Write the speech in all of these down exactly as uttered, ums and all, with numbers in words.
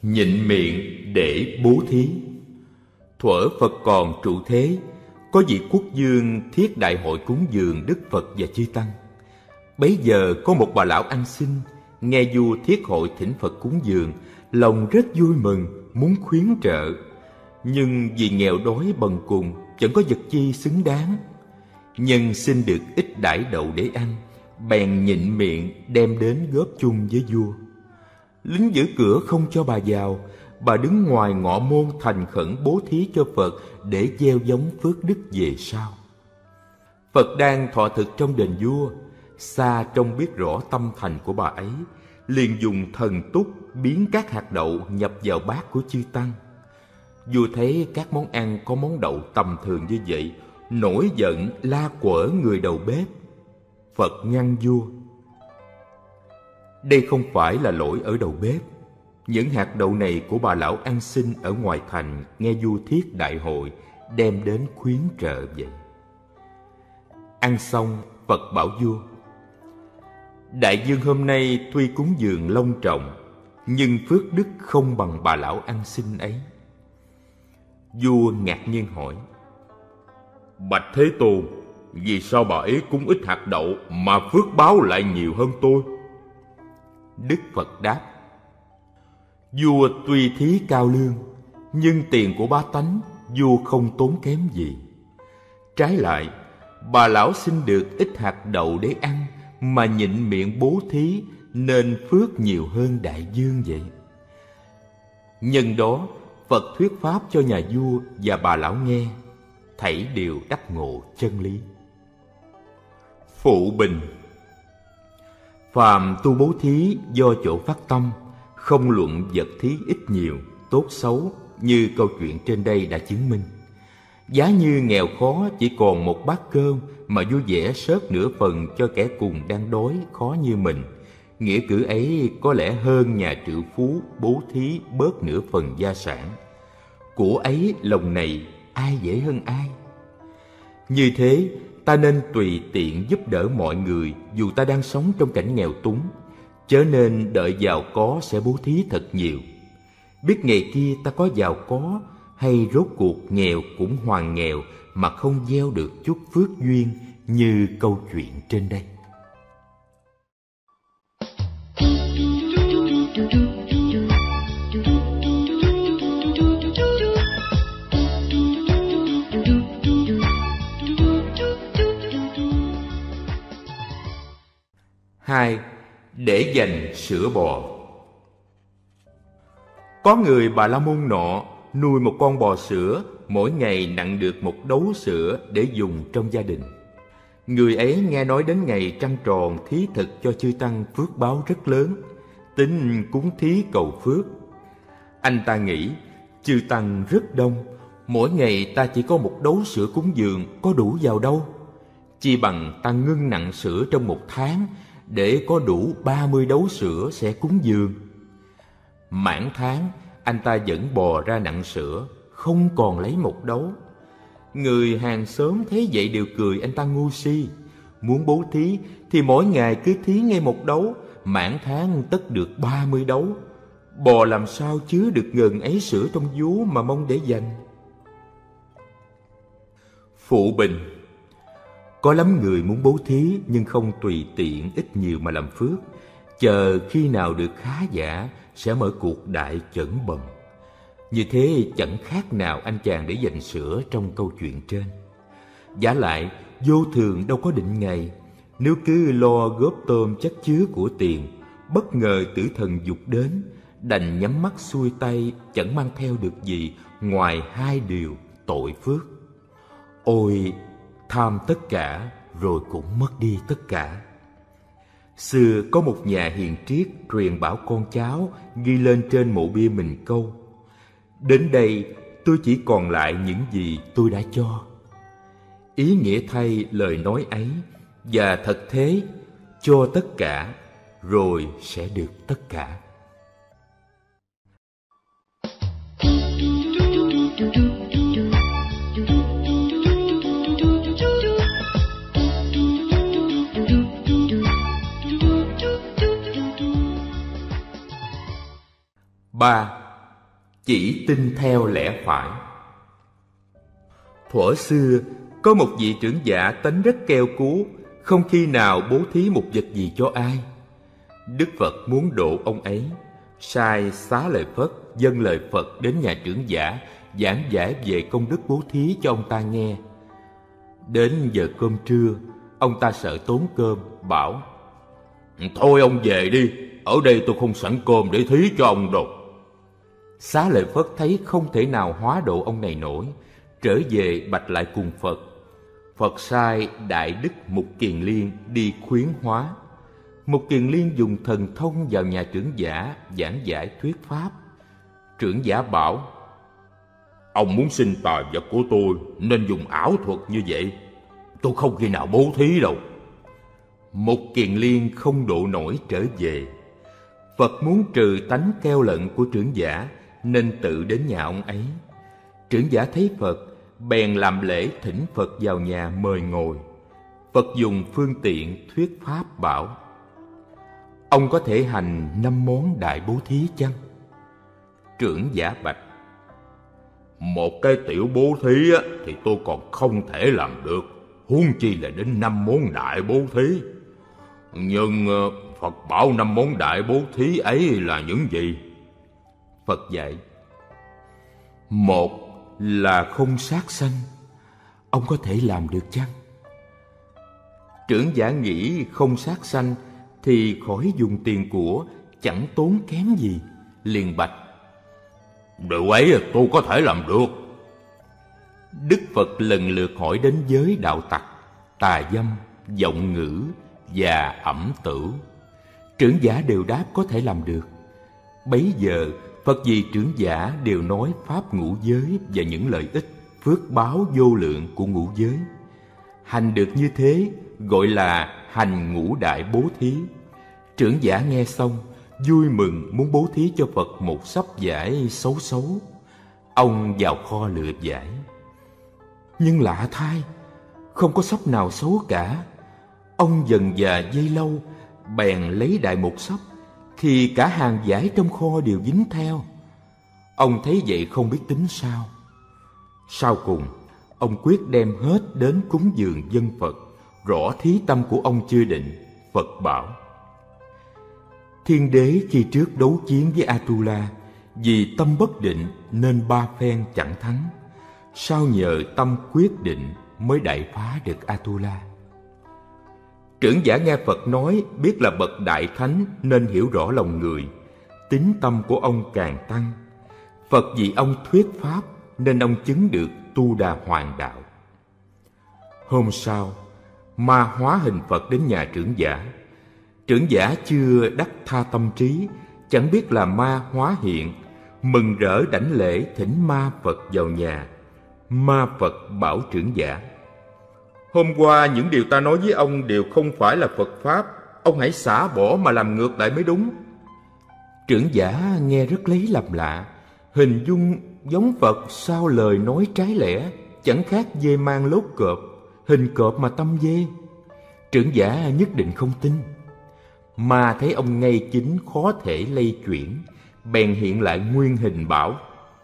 Nhịn miệng để bố thí. Thuở Phật còn trụ thế, có vị quốc vương thiết đại hội cúng dường Đức Phật và chư tăng. Bấy giờ có một bà lão ăn xin, nghe vua thiết hội thỉnh Phật cúng dường, lòng rất vui mừng, muốn khuyến trợ. Nhưng vì nghèo đói bần cùng, chẳng có vật chi xứng đáng. Nhân xin được ít đãi đậu để ăn, bèn nhịn miệng đem đến góp chung với vua. Lính giữ cửa không cho bà vào, bà đứng ngoài ngọ môn thành khẩn bố thí cho Phật để gieo giống phước đức về sau. Phật đang thọ thực trong đền vua, xa trông biết rõ tâm thành của bà ấy, liền dùng thần túc biến các hạt đậu nhập vào bát của chư tăng. Vua thấy các món ăn có món đậu tầm thường như vậy, nổi giận la quở người đầu bếp. Phật ngăn vua: đây không phải là lỗi ở đầu bếp. Những hạt đậu này của bà lão ăn xin ở ngoài thành nghe vua thiết đại hội, đem đến khuyến trợ vậy. Ăn xong, Phật bảo vua: đại vương hôm nay tuy cúng dường long trọng, nhưng phước đức không bằng bà lão ăn xin ấy. Vua ngạc nhiên hỏi: bạch Thế Tôn, vì sao bà ấy cúng ít hạt đậu mà phước báo lại nhiều hơn tôi? Đức Phật đáp: vua tuy thí cao lương, nhưng tiền của bá tánh vua không tốn kém gì. Trái lại, bà lão xin được ít hạt đậu để ăn mà nhịn miệng bố thí, nên phước nhiều hơn đại vương vậy. Nhân đó, Phật thuyết pháp cho nhà vua và bà lão nghe, thảy đều đắc ngộ chân lý. Phụ bình: phàm tu bố thí do chỗ phát tâm, không luận vật thí ít nhiều, tốt xấu, như câu chuyện trên đây đã chứng minh. Giá như nghèo khó chỉ còn một bát cơm mà vui vẻ xớt nửa phần cho kẻ cùng đang đói khó như mình, nghĩa cử ấy có lẽ hơn nhà triệu phú bố thí bớt nửa phần gia sản. Của ấy lòng này ai dễ hơn ai? Như thế, ta nên tùy tiện giúp đỡ mọi người dù ta đang sống trong cảnh nghèo túng, chớ nên đợi giàu có sẽ bố thí thật nhiều. Biết ngày kia ta có giàu có, hay rốt cuộc nghèo cũng hoàn nghèo mà không gieo được chút phước duyên như câu chuyện trên đây. Hai, để dành sữa bò. Có người Bà La Môn nọ nuôi một con bò sữa, mỗi ngày nặng được một đấu sữa để dùng trong gia đình. Người ấy nghe nói đến ngày trăng tròn thí thực cho chư tăng phước báo rất lớn, tính cúng thí cầu phước. Anh ta nghĩ chư tăng rất đông, mỗi ngày ta chỉ có một đấu sữa cúng dường có đủ vào đâu. Chi bằng ta ngưng nặng sữa trong một tháng, để có đủ ba mươi đấu sữa sẽ cúng dường. Mãn tháng, anh ta dẫn bò ra nặng sữa, không còn lấy một đấu. Người hàng xóm thấy vậy đều cười anh ta ngu si. Muốn bố thí thì mỗi ngày cứ thí ngay một đấu, mãn tháng tất được ba mươi đấu. Bò làm sao chứa được ngần ấy sữa trong vú mà mong để dành. Phụ bình: có lắm người muốn bố thí nhưng không tùy tiện ít nhiều mà làm phước, chờ khi nào được khá giả sẽ mở cuộc đại chẩn bầm. Như thế chẳng khác nào anh chàng để dành sữa trong câu chuyện trên. Vả lại, vô thường đâu có định ngày. Nếu cứ lo góp tôm chất chứa của tiền, bất ngờ tử thần dục đến, đành nhắm mắt xuôi tay, chẳng mang theo được gì ngoài hai điều tội phước. Ôi, tham tất cả rồi cũng mất đi tất cả. Xưa có một nhà hiền triết truyền bảo con cháu, ghi lên trên mộ bia mình câu: đến đây tôi chỉ còn lại những gì tôi đã cho. Ý nghĩa thay lời nói ấy, và thật thế, cho tất cả rồi sẽ được tất cả. Ba, chỉ tin theo lẽ phải. Thuở xưa, có một vị trưởng giả tánh rất keo cú, không khi nào bố thí một vật gì cho ai. Đức Phật muốn độ ông ấy, sai Xá Lợi Phất dâng lời Phật đến nhà trưởng giả, giảng giải về công đức bố thí cho ông ta nghe. Đến giờ cơm trưa, ông ta sợ tốn cơm, bảo: thôi ông về đi, ở đây tôi không sẵn cơm để thí cho ông đâu. Xá Lợi Phất thấy không thể nào hóa độ ông này nổi, trở về bạch lại cùng Phật. Phật sai Đại Đức Mục Kiền Liên đi khuyến hóa. Mục Kiền Liên dùng thần thông vào nhà trưởng giả giảng giải thuyết pháp. Trưởng giả bảo: ông muốn xin tài vật của tôi nên dùng ảo thuật như vậy, tôi không khi nào bố thí đâu. Mục Kiền Liên không độ nổi trở về. Phật muốn trừ tánh keo lận của trưởng giả nên tự đến nhà ông ấy. Trưởng giả thấy Phật bèn làm lễ thỉnh Phật vào nhà mời ngồi. Phật dùng phương tiện thuyết pháp bảo: ông có thể hành năm món đại bố thí chăng? Trưởng giả bạch: một cái tiểu bố thí á, thì tôi còn không thể làm được, huống chi là đến năm món đại bố thí. Nhưng Phật bảo năm món đại bố thí ấy là những gì? Phật dạy: một là không sát sanh. Ông có thể làm được chăng? Trưởng giả nghĩ không sát sanh thì khỏi dùng tiền của, chẳng tốn kém gì, liền bạch: điều ấy tôi có thể làm được. Đức Phật lần lượt hỏi đến giới đạo tặc, tà dâm, vọng ngữ và ẩm tử. Trưởng giả đều đáp có thể làm được. Bấy giờ Phật vì trưởng giả đều nói pháp ngũ giới và những lợi ích, phước báo vô lượng của ngũ giới. Hành được như thế gọi là hành ngũ đại bố thí. Trưởng giả nghe xong vui mừng muốn bố thí cho Phật một sấp vải xấu xấu. Ông vào kho lựa vải, nhưng lạ thay, không có sấp nào xấu cả. Ông dần dà dây lâu, bèn lấy đại một sấp, thì cả hàng vải trong kho đều dính theo. Ông thấy vậy không biết tính sao. Sau cùng, ông quyết đem hết đến cúng dường dân Phật, rõ thí tâm của ông chưa định. Phật bảo: thiên đế khi trước đấu chiến với Atula, vì tâm bất định nên ba phen chẳng thắng. Sau nhờ tâm quyết định mới đại phá được Atula. Trưởng giả nghe Phật nói, biết là bậc đại thánh nên hiểu rõ lòng người, tín tâm của ông càng tăng. Phật vì ông thuyết pháp nên ông chứng được Tu Đà Hoàng đạo. Hôm sau, ma hóa hình Phật đến nhà trưởng giả. Trưởng giả chưa đắc tha tâm trí, chẳng biết là ma hóa hiện, mừng rỡ đảnh lễ thỉnh ma Phật vào nhà. Ma Phật bảo trưởng giả: hôm qua những điều ta nói với ông đều không phải là Phật pháp, ông hãy xả bỏ mà làm ngược lại mới đúng. Trưởng giả nghe rất lấy làm lạ, hình dung giống Phật sao lời nói trái lẽ, chẳng khác dê mang lốt cọp, hình cọp mà tâm dê. Trưởng giả nhất định không tin. Mà thấy ông ngay chính khó thể lay chuyển, bèn hiện lại nguyên hình bảo: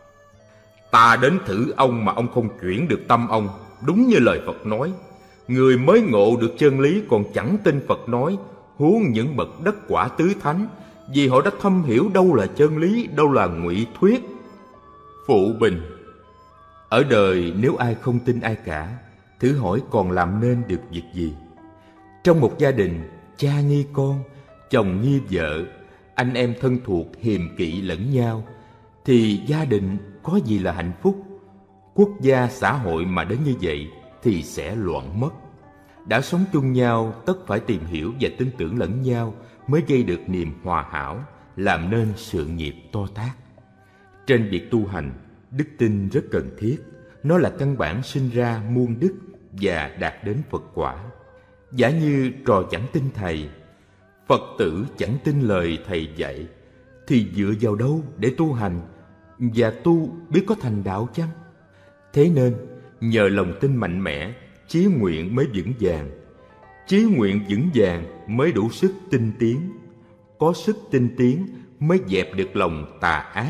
ta đến thử ông mà ông không chuyển được tâm ông, đúng như lời Phật nói. Người mới ngộ được chân lý còn chẳng tin Phật nói, huống những bậc đất quả tứ thánh, vì họ đã thâm hiểu đâu là chân lý, đâu là ngụy thuyết. Phụ bình: ở đời nếu ai không tin ai cả, thử hỏi còn làm nên được việc gì? Trong một gia đình, cha nghi con, chồng nghi vợ, anh em thân thuộc hiềm kỵ lẫn nhau, thì gia đình có gì là hạnh phúc? Quốc gia xã hội mà đến như vậy thì sẽ loạn mất. Đã sống chung nhau, tất phải tìm hiểu và tin tưởng lẫn nhau mới gây được niềm hòa hảo, làm nên sự nghiệp to tát. Trên việc tu hành, đức tin rất cần thiết. Nó là căn bản sinh ra muôn đức và đạt đến Phật quả. Giả như trò chẳng tin thầy, Phật tử chẳng tin lời thầy dạy, thì dựa vào đâu để tu hành và tu biết có thành đạo chăng? Thế nên nhờ lòng tin mạnh mẽ, chí nguyện mới vững vàng. Chí nguyện vững vàng mới đủ sức tinh tiến. Có sức tinh tiến mới dẹp được lòng tà ác,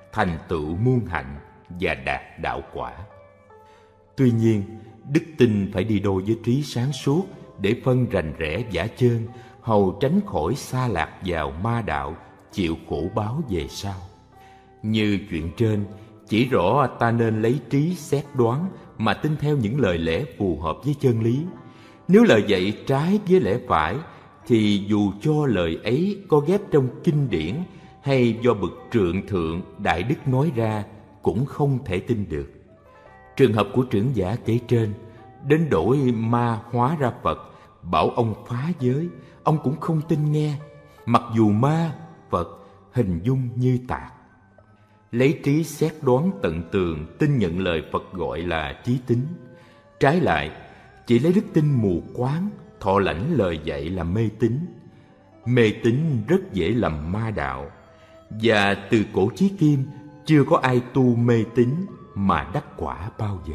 thành tựu muôn hạnh và đạt đạo quả. Tuy nhiên, đức tin phải đi đôi với trí sáng suốt để phân rành rẽ vả chơn, hầu tránh khỏi sa lạc vào ma đạo, chịu khổ báo về sau. Như chuyện trên, chỉ rõ ta nên lấy trí xét đoán mà tin theo những lời lẽ phù hợp với chân lý. Nếu lời dạy trái với lẽ phải, thì dù cho lời ấy có ghép trong kinh điển hay do bậc trượng thượng đại đức nói ra, cũng không thể tin được. Trường hợp của trưởng giả kể trên, đến đổi ma hóa ra Phật, bảo ông phá giới, ông cũng không tin nghe, mặc dù ma, Phật hình dung như tạc. Lấy trí xét đoán tận tường, tin nhận lời Phật gọi là chí tín. Trái lại, chỉ lấy đức tin mù quáng, thọ lãnh lời dạy là mê tín. Mê tín rất dễ lầm ma đạo, và từ cổ chí kim chưa có ai tu mê tín mà đắc quả bao giờ.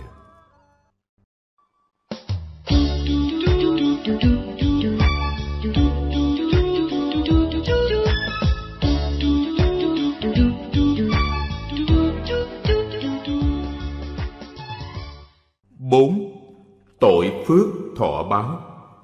Bốn. Tội phước thọ báo.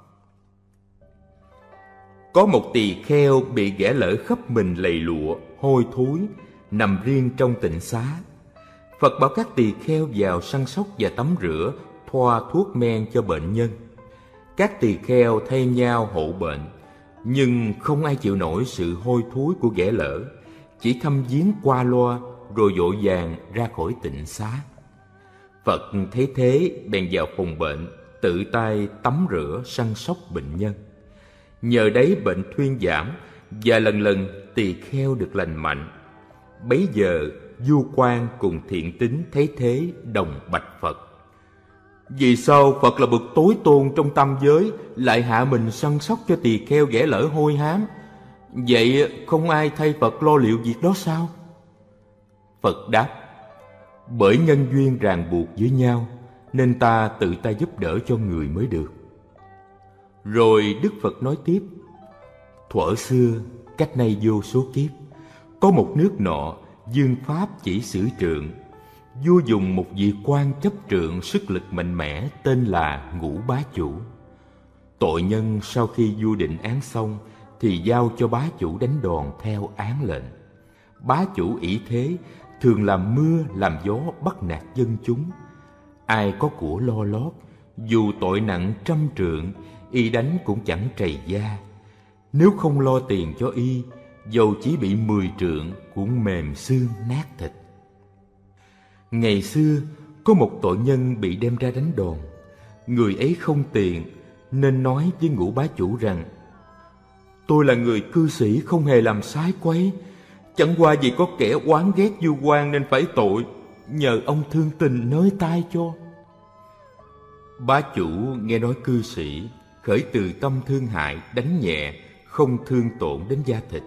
Có một tỳ kheo bị ghẻ lỡ khắp mình lầy lụa, hôi thối, nằm riêng trong tịnh xá. Phật bảo các tỳ kheo vào săn sóc và tắm rửa, thoa thuốc men cho bệnh nhân. Các tỳ kheo thay nhau hộ bệnh, nhưng không ai chịu nổi sự hôi thối của ghẻ lỡ, chỉ thăm viếng qua loa rồi vội vàng ra khỏi tịnh xá. Phật thấy thế bèn vào phòng bệnh, tự tay tắm rửa săn sóc bệnh nhân. Nhờ đấy bệnh thuyên giảm, và lần lần tỳ kheo được lành mạnh. Bấy giờ vua quan cùng thiện tín thấy thế đồng bạch Phật: vì sao Phật là bậc tối tôn trong tam giới lại hạ mình săn sóc cho tỳ kheo ghẻ lỡ hôi hám? Vậy không ai thay Phật lo liệu việc đó sao? Phật đáp: bởi nhân duyên ràng buộc với nhau, nên ta tự tay giúp đỡ cho người mới được. Rồi Đức Phật nói tiếp: thuở xưa, cách nay vô số kiếp, có một nước nọ, dương pháp chỉ xử trượng. Vua dùng một vị quan chấp trượng sức lực mạnh mẽ tên là Ngũ Bá Chủ. Tội nhân sau khi vua định án xong thì giao cho bá chủ đánh đòn theo án lệnh. Bá chủ ỷ thế, thường làm mưa làm gió bắt nạt dân chúng. Ai có của lo lót, dù tội nặng trăm trượng, y đánh cũng chẳng trầy da. Nếu không lo tiền cho y, dầu chỉ bị mười trượng cũng mềm xương nát thịt. Ngày xưa, có một tội nhân bị đem ra đánh đòn. Người ấy không tiền, nên nói với Ngũ Bá Chủ rằng: tôi là người cư sĩ không hề làm sái quấy, chẳng qua vì có kẻ oán ghét vua quan nên phải tội, nhờ ông thương tình nới tay cho. Bá chủ nghe nói cư sĩ, khởi từ tâm thương hại, đánh nhẹ, không thương tổn đến da thịt.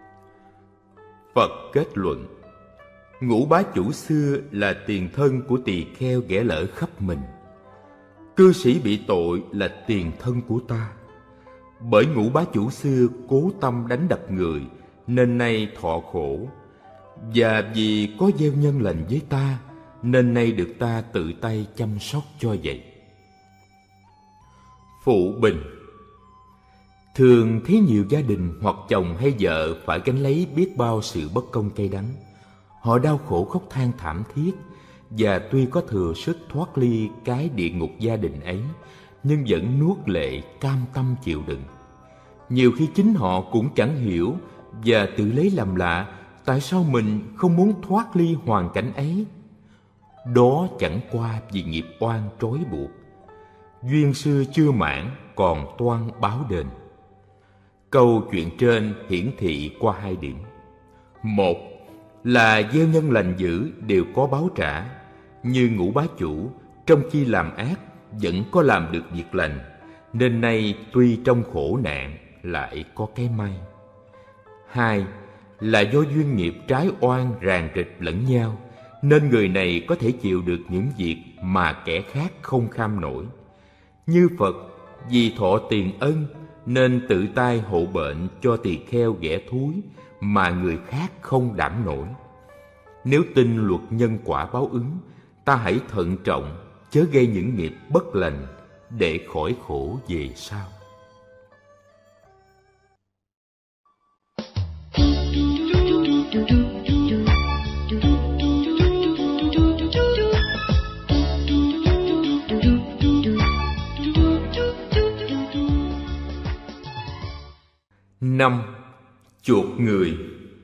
Phật kết luận: Ngũ Bá Chủ xưa là tiền thân của tỳ kheo ghẻ lỡ khắp mình. Cư sĩ bị tội là tiền thân của ta. Bởi Ngũ Bá Chủ xưa cố tâm đánh đập người, nên nay thọ khổ. Và vì có gieo nhân lành với ta, nên nay được ta tự tay chăm sóc cho vậy. Phụ bình. Thường thấy nhiều gia đình hoặc chồng hay vợ phải gánh lấy biết bao sự bất công cay đắng. Họ đau khổ khóc than thảm thiết, và tuy có thừa sức thoát ly cái địa ngục gia đình ấy, nhưng vẫn nuốt lệ cam tâm chịu đựng. Nhiều khi chính họ cũng chẳng hiểu và tự lấy làm lạ tại sao mình không muốn thoát ly hoàn cảnh ấy. Đó chẳng qua vì nghiệp oan trói buộc. Duyên xưa chưa mãn, còn toan báo đền. Câu chuyện trên hiển thị qua hai điểm. Một là gieo nhân lành dữ đều có báo trả. Như Ngũ Bá Chủ, trong khi làm ác vẫn có làm được việc lành, nên nay tuy trong khổ nạn lại có cái may. Hai là do duyên nghiệp trái oan ràng rịch lẫn nhau, nên người này có thể chịu được những việc mà kẻ khác không kham nổi. Như Phật vì thọ tiền ân nên tự tay hộ bệnh cho tỳ kheo ghẻ thúi mà người khác không đảm nổi. Nếu tin luật nhân quả báo ứng, ta hãy thận trọng, chớ gây những nghiệp bất lành để khỏi khổ về sau. Năm. Chuột người.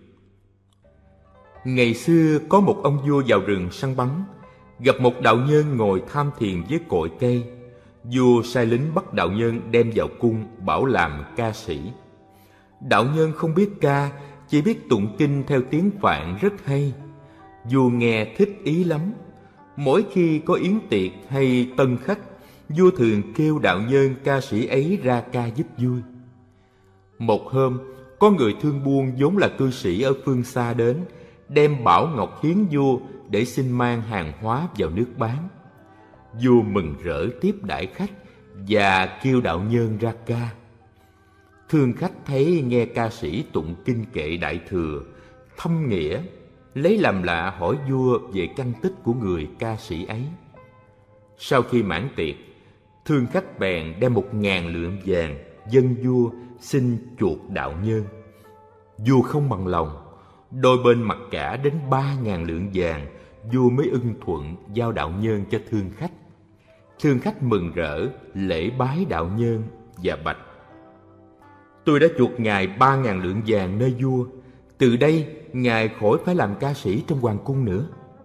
Ngày xưa có một ông vua vào rừng săn bắn, gặp một đạo nhân ngồi tham thiền với cội cây. Vua sai lính bắt đạo nhân đem vào cung, bảo làm ca sĩ. Đạo nhân không biết ca, chỉ biết tụng kinh theo tiếng Phạn rất hay. Vua nghe thích ý lắm. Mỗi khi có yến tiệc hay tân khách, vua thường kêu đạo nhân ca sĩ ấy ra ca giúp vui. Một hôm, có người thương buôn vốn là cư sĩ ở phương xa đến, đem bảo ngọc hiến vua để xin mang hàng hóa vào nước bán. Vua mừng rỡ tiếp đãi khách và kêu đạo nhân ra ca. Thương khách thấy nghe ca sĩ tụng kinh kệ Đại Thừa, thâm nghĩa, lấy làm lạ hỏi vua về căn tích của người ca sĩ ấy. Sau khi mãn tiệc, thương khách bèn đem một ngàn lượng vàng dâng vua xin chuộc đạo nhân. Vua không bằng lòng, đôi bên mặc cả đến ba ngàn lượng vàng, vua mới ưng thuận giao đạo nhân cho thương khách. Thương khách mừng rỡ lễ bái đạo nhân và bạch: tôi đã chuộc ngài ba ngàn lượng vàng nơi vua, từ đây ngài khỏi phải làm ca sĩ trong hoàng cung nữa.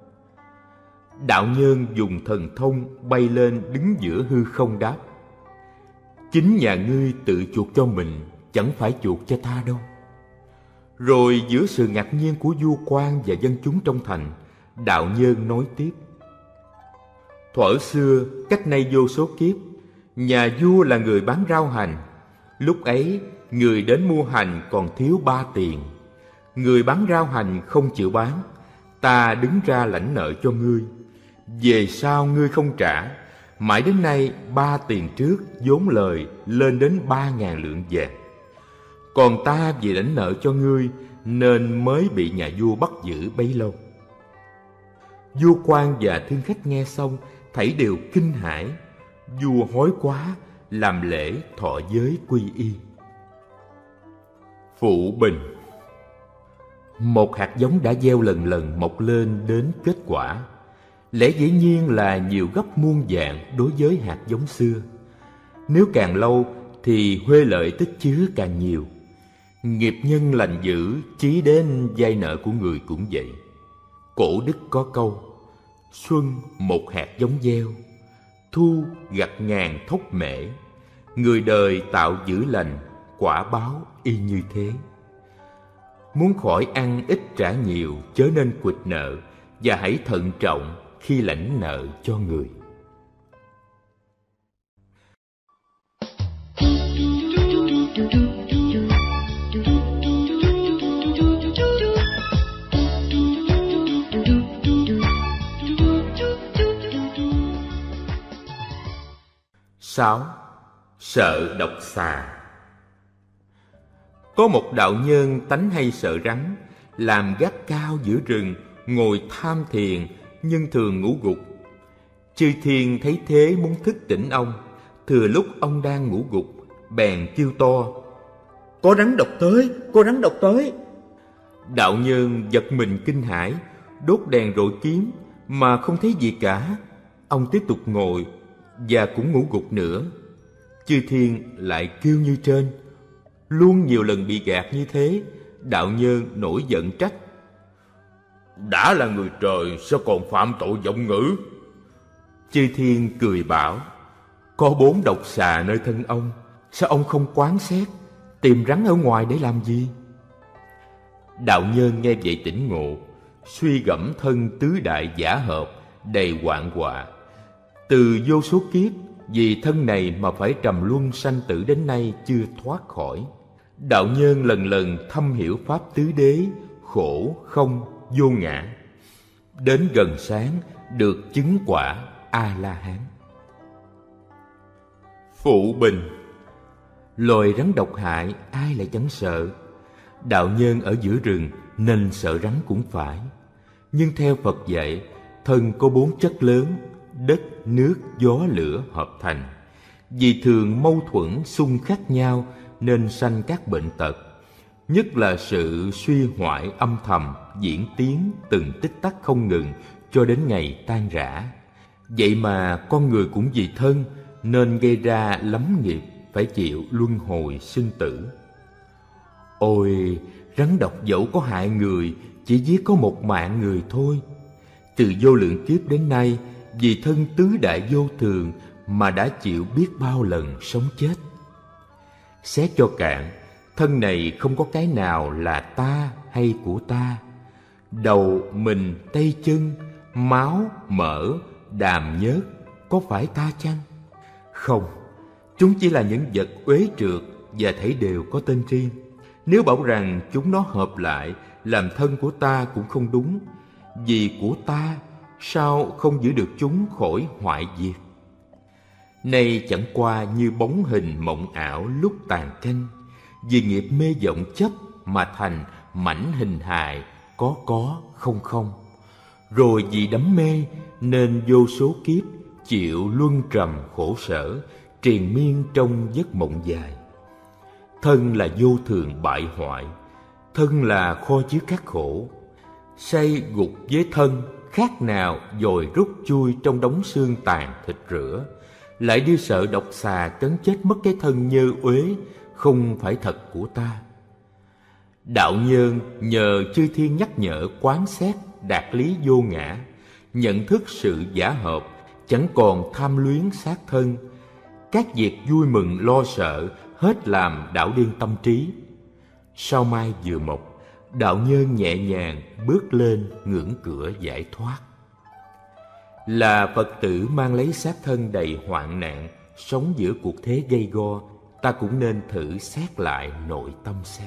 Đạo nhân dùng thần thông bay lên đứng giữa hư không đáp: chính nhà ngươi tự chuộc cho mình, chẳng phải chuộc cho ta đâu. Rồi giữa sự ngạc nhiên của vua quan và dân chúng trong thành, đạo nhân nói tiếp: thuở xưa, cách nay vô số kiếp, nhà vua là người bán rau hành. Lúc ấy, người đến mua hành còn thiếu ba tiền. Người bán rau hành không chịu bán, ta đứng ra lãnh nợ cho ngươi. Về sau ngươi không trả, mãi đến nay ba tiền trước vốn lời lên đến ba ngàn lượng vàng. Còn ta vì lãnh nợ cho ngươi nên mới bị nhà vua bắt giữ bấy lâu. Vua quan và thương khách nghe xong thảy đều kinh hãi. Vua hối quá, làm lễ thọ giới quy y. Phụ bình. Một hạt giống đã gieo lần lần mọc lên đến kết quả, lẽ dĩ nhiên là nhiều gấp muôn vạn đối với hạt giống xưa. Nếu càng lâu thì huê lợi tích chứa càng nhiều. Nghiệp nhân lành dữ, chí đến vay nợ của người cũng vậy. Cổ đức có câu: xuân một hạt giống gieo, thu gặt ngàn thóc mễ. Người đời tạo dữ lành, quả báo y như thế. Muốn khỏi ăn ít trả nhiều, chớ nên quỵt nợ, và hãy thận trọng khi lãnh nợ cho người. Sáu. Sợ độc xà. Có một đạo nhân tánh hay sợ rắn, làm gác cao giữa rừng, ngồi tham thiền, nhưng thường ngủ gục. Chư thiên thấy thế muốn thức tỉnh ông. Thừa lúc ông đang ngủ gục, bèn kêu to: có rắn độc tới, có rắn độc tới. Đạo nhân giật mình kinh hãi, đốt đèn rọi kiếm mà không thấy gì cả. Ông tiếp tục ngồi và cũng ngủ gục nữa. Chư thiên lại kêu như trên. Luôn nhiều lần bị gạt như thế, đạo nhân nổi giận trách: đã là người trời, sao còn phạm tội vọng ngữ? Chư thiên cười bảo: có bốn độc xà nơi thân ông, sao ông không quán xét, tìm rắn ở ngoài để làm gì? Đạo nhân nghe vậy tỉnh ngộ, suy gẫm thân tứ đại giả hợp, đầy hoạn họa. Từ vô số kiếp, vì thân này mà phải trầm luân sanh tử đến nay chưa thoát khỏi. Đạo nhân lần lần thâm hiểu pháp tứ đế, khổ, không, vô ngã. Đến gần sáng, được chứng quả A-la-hán. Phụ bình. Loài rắn độc hại, ai lại chẳng sợ. Đạo nhân ở giữa rừng nên sợ rắn cũng phải. Nhưng theo Phật dạy, thân có bốn chất lớn: đất, nước, gió, lửa hợp thành. Vì thường mâu thuẫn xung khắc nhau nên sanh các bệnh tật, nhất là sự suy hoại âm thầm diễn tiến từng tích tắc không ngừng cho đến ngày tan rã. Vậy mà con người cũng vì thân nên gây ra lắm nghiệp, phải chịu luân hồi sinh tử. Ôi, rắn độc dẫu có hại người, chỉ giết có một mạng người thôi. Từ vô lượng kiếp đến nay, vì thân tứ đại vô thường mà đã chịu biết bao lần sống chết. Xét cho cạn, thân này không có cái nào là ta hay của ta. Đầu, mình, tay chân, máu, mỡ, đàm nhớt có phải ta chăng? Không, chúng chỉ là những vật uế trượt và thảy đều có tên riêng. Nếu bảo rằng chúng nó hợp lại làm thân của ta cũng không đúng. Vì của ta, sao không giữ được chúng khỏi hoại diệt? Nay chẳng qua như bóng hình mộng ảo lúc tàn canh, vì nghiệp mê vọng chấp mà thành mảnh hình hài có có không không. Rồi vì đắm mê nên vô số kiếp chịu luân trầm khổ sở, triền miên trong giấc mộng dài. Thân là vô thường bại hoại, thân là kho chứa các khổ. Say gục với thân khác nào dồi rút chui trong đống xương tàn thịt rữa, lại đi sợ độc xà cắn chết mất cái thân nhơ uế không phải thật của ta. Đạo nhân nhờ chư thiên nhắc nhở quán xét đạt lý vô ngã, nhận thức sự giả hợp, chẳng còn tham luyến xác thân. Các việc vui mừng lo sợ hết làm đạo điên tâm trí. Sau mai vừa mọc, đạo nhân nhẹ nhàng bước lên ngưỡng cửa giải thoát. Là Phật tử mang lấy xác thân đầy hoạn nạn, sống giữa cuộc thế gay go, ta cũng nên thử xét lại nội tâm xem.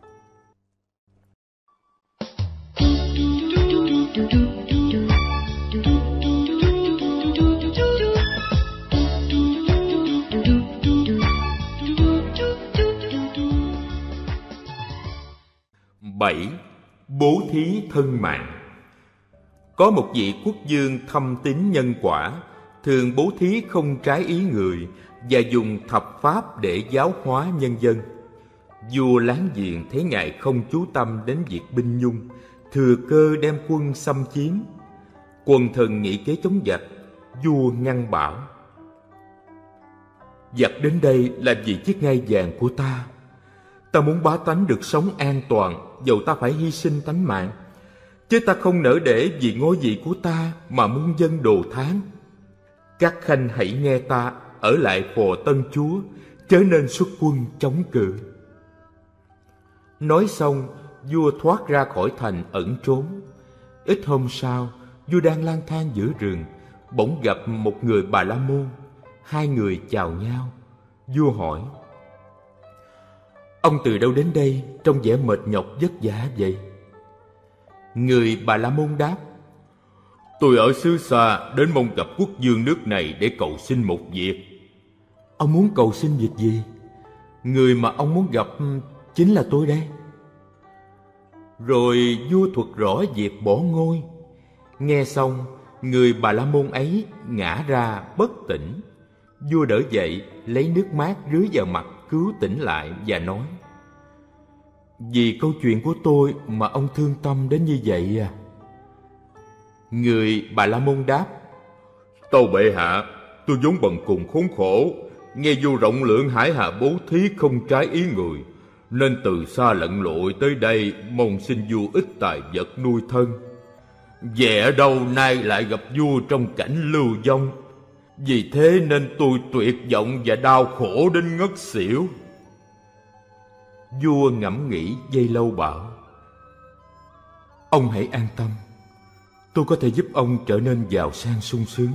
Bảy. Bố thí thân mạng. Có một vị quốc vương thâm tín nhân quả, thường bố thí không trái ý người và dùng thập pháp để giáo hóa nhân dân. Vua láng giềng thấy ngài không chú tâm đến việc binh nhung, thừa cơ đem quân xâm chiếm. Quần thần nghĩ kế chống giặc, vua ngăn bảo: giặc đến đây là vì chiếc ngai vàng của ta. Ta muốn bá tánh được sống an toàn, dầu ta phải hy sinh tánh mạng. Chứ ta không nỡ để vì ngôi vị của ta mà muôn dân đồ thán. Các khanh hãy nghe ta, ở lại phò Tân Chúa, chớ nên xuất quân chống cự. Nói xong, vua thoát ra khỏi thành ẩn trốn. Ít hôm sau, vua đang lang thang giữa rừng, bỗng gặp một người Bà La Môn. Hai người chào nhau. Vua hỏi: ông từ đâu đến đây, trông vẻ mệt nhọc vất vả vậy? Người Bà La Môn đáp: tôi ở xứ xa đến mong gặp quốc vương nước này để cầu xin một việc. Ông muốn cầu xin việc gì? Người mà ông muốn gặp chính là tôi đây. Rồi vua thuật rõ việc bỏ ngôi. Nghe xong, người Bà La Môn ấy ngã ra bất tỉnh. Vua đỡ dậy, lấy nước mát rưới vào mặt cứu tỉnh lại và nói: vì câu chuyện của tôi mà ông thương tâm đến như vậy à? Người Bà La Môn đáp: tâu bệ hạ, tôi vốn bần cùng khốn khổ, nghe vua rộng lượng hải hạ bố thí không trái ý người, nên từ xa lặn lội tới đây mong xin vua ít tài vật nuôi thân. Về đâu nay lại gặp vua trong cảnh lưu vong, vì thế nên tôi tuyệt vọng và đau khổ đến ngất xỉu. Vua ngẫm nghĩ giây lâu bảo: ông hãy an tâm, tôi có thể giúp ông trở nên giàu sang sung sướng.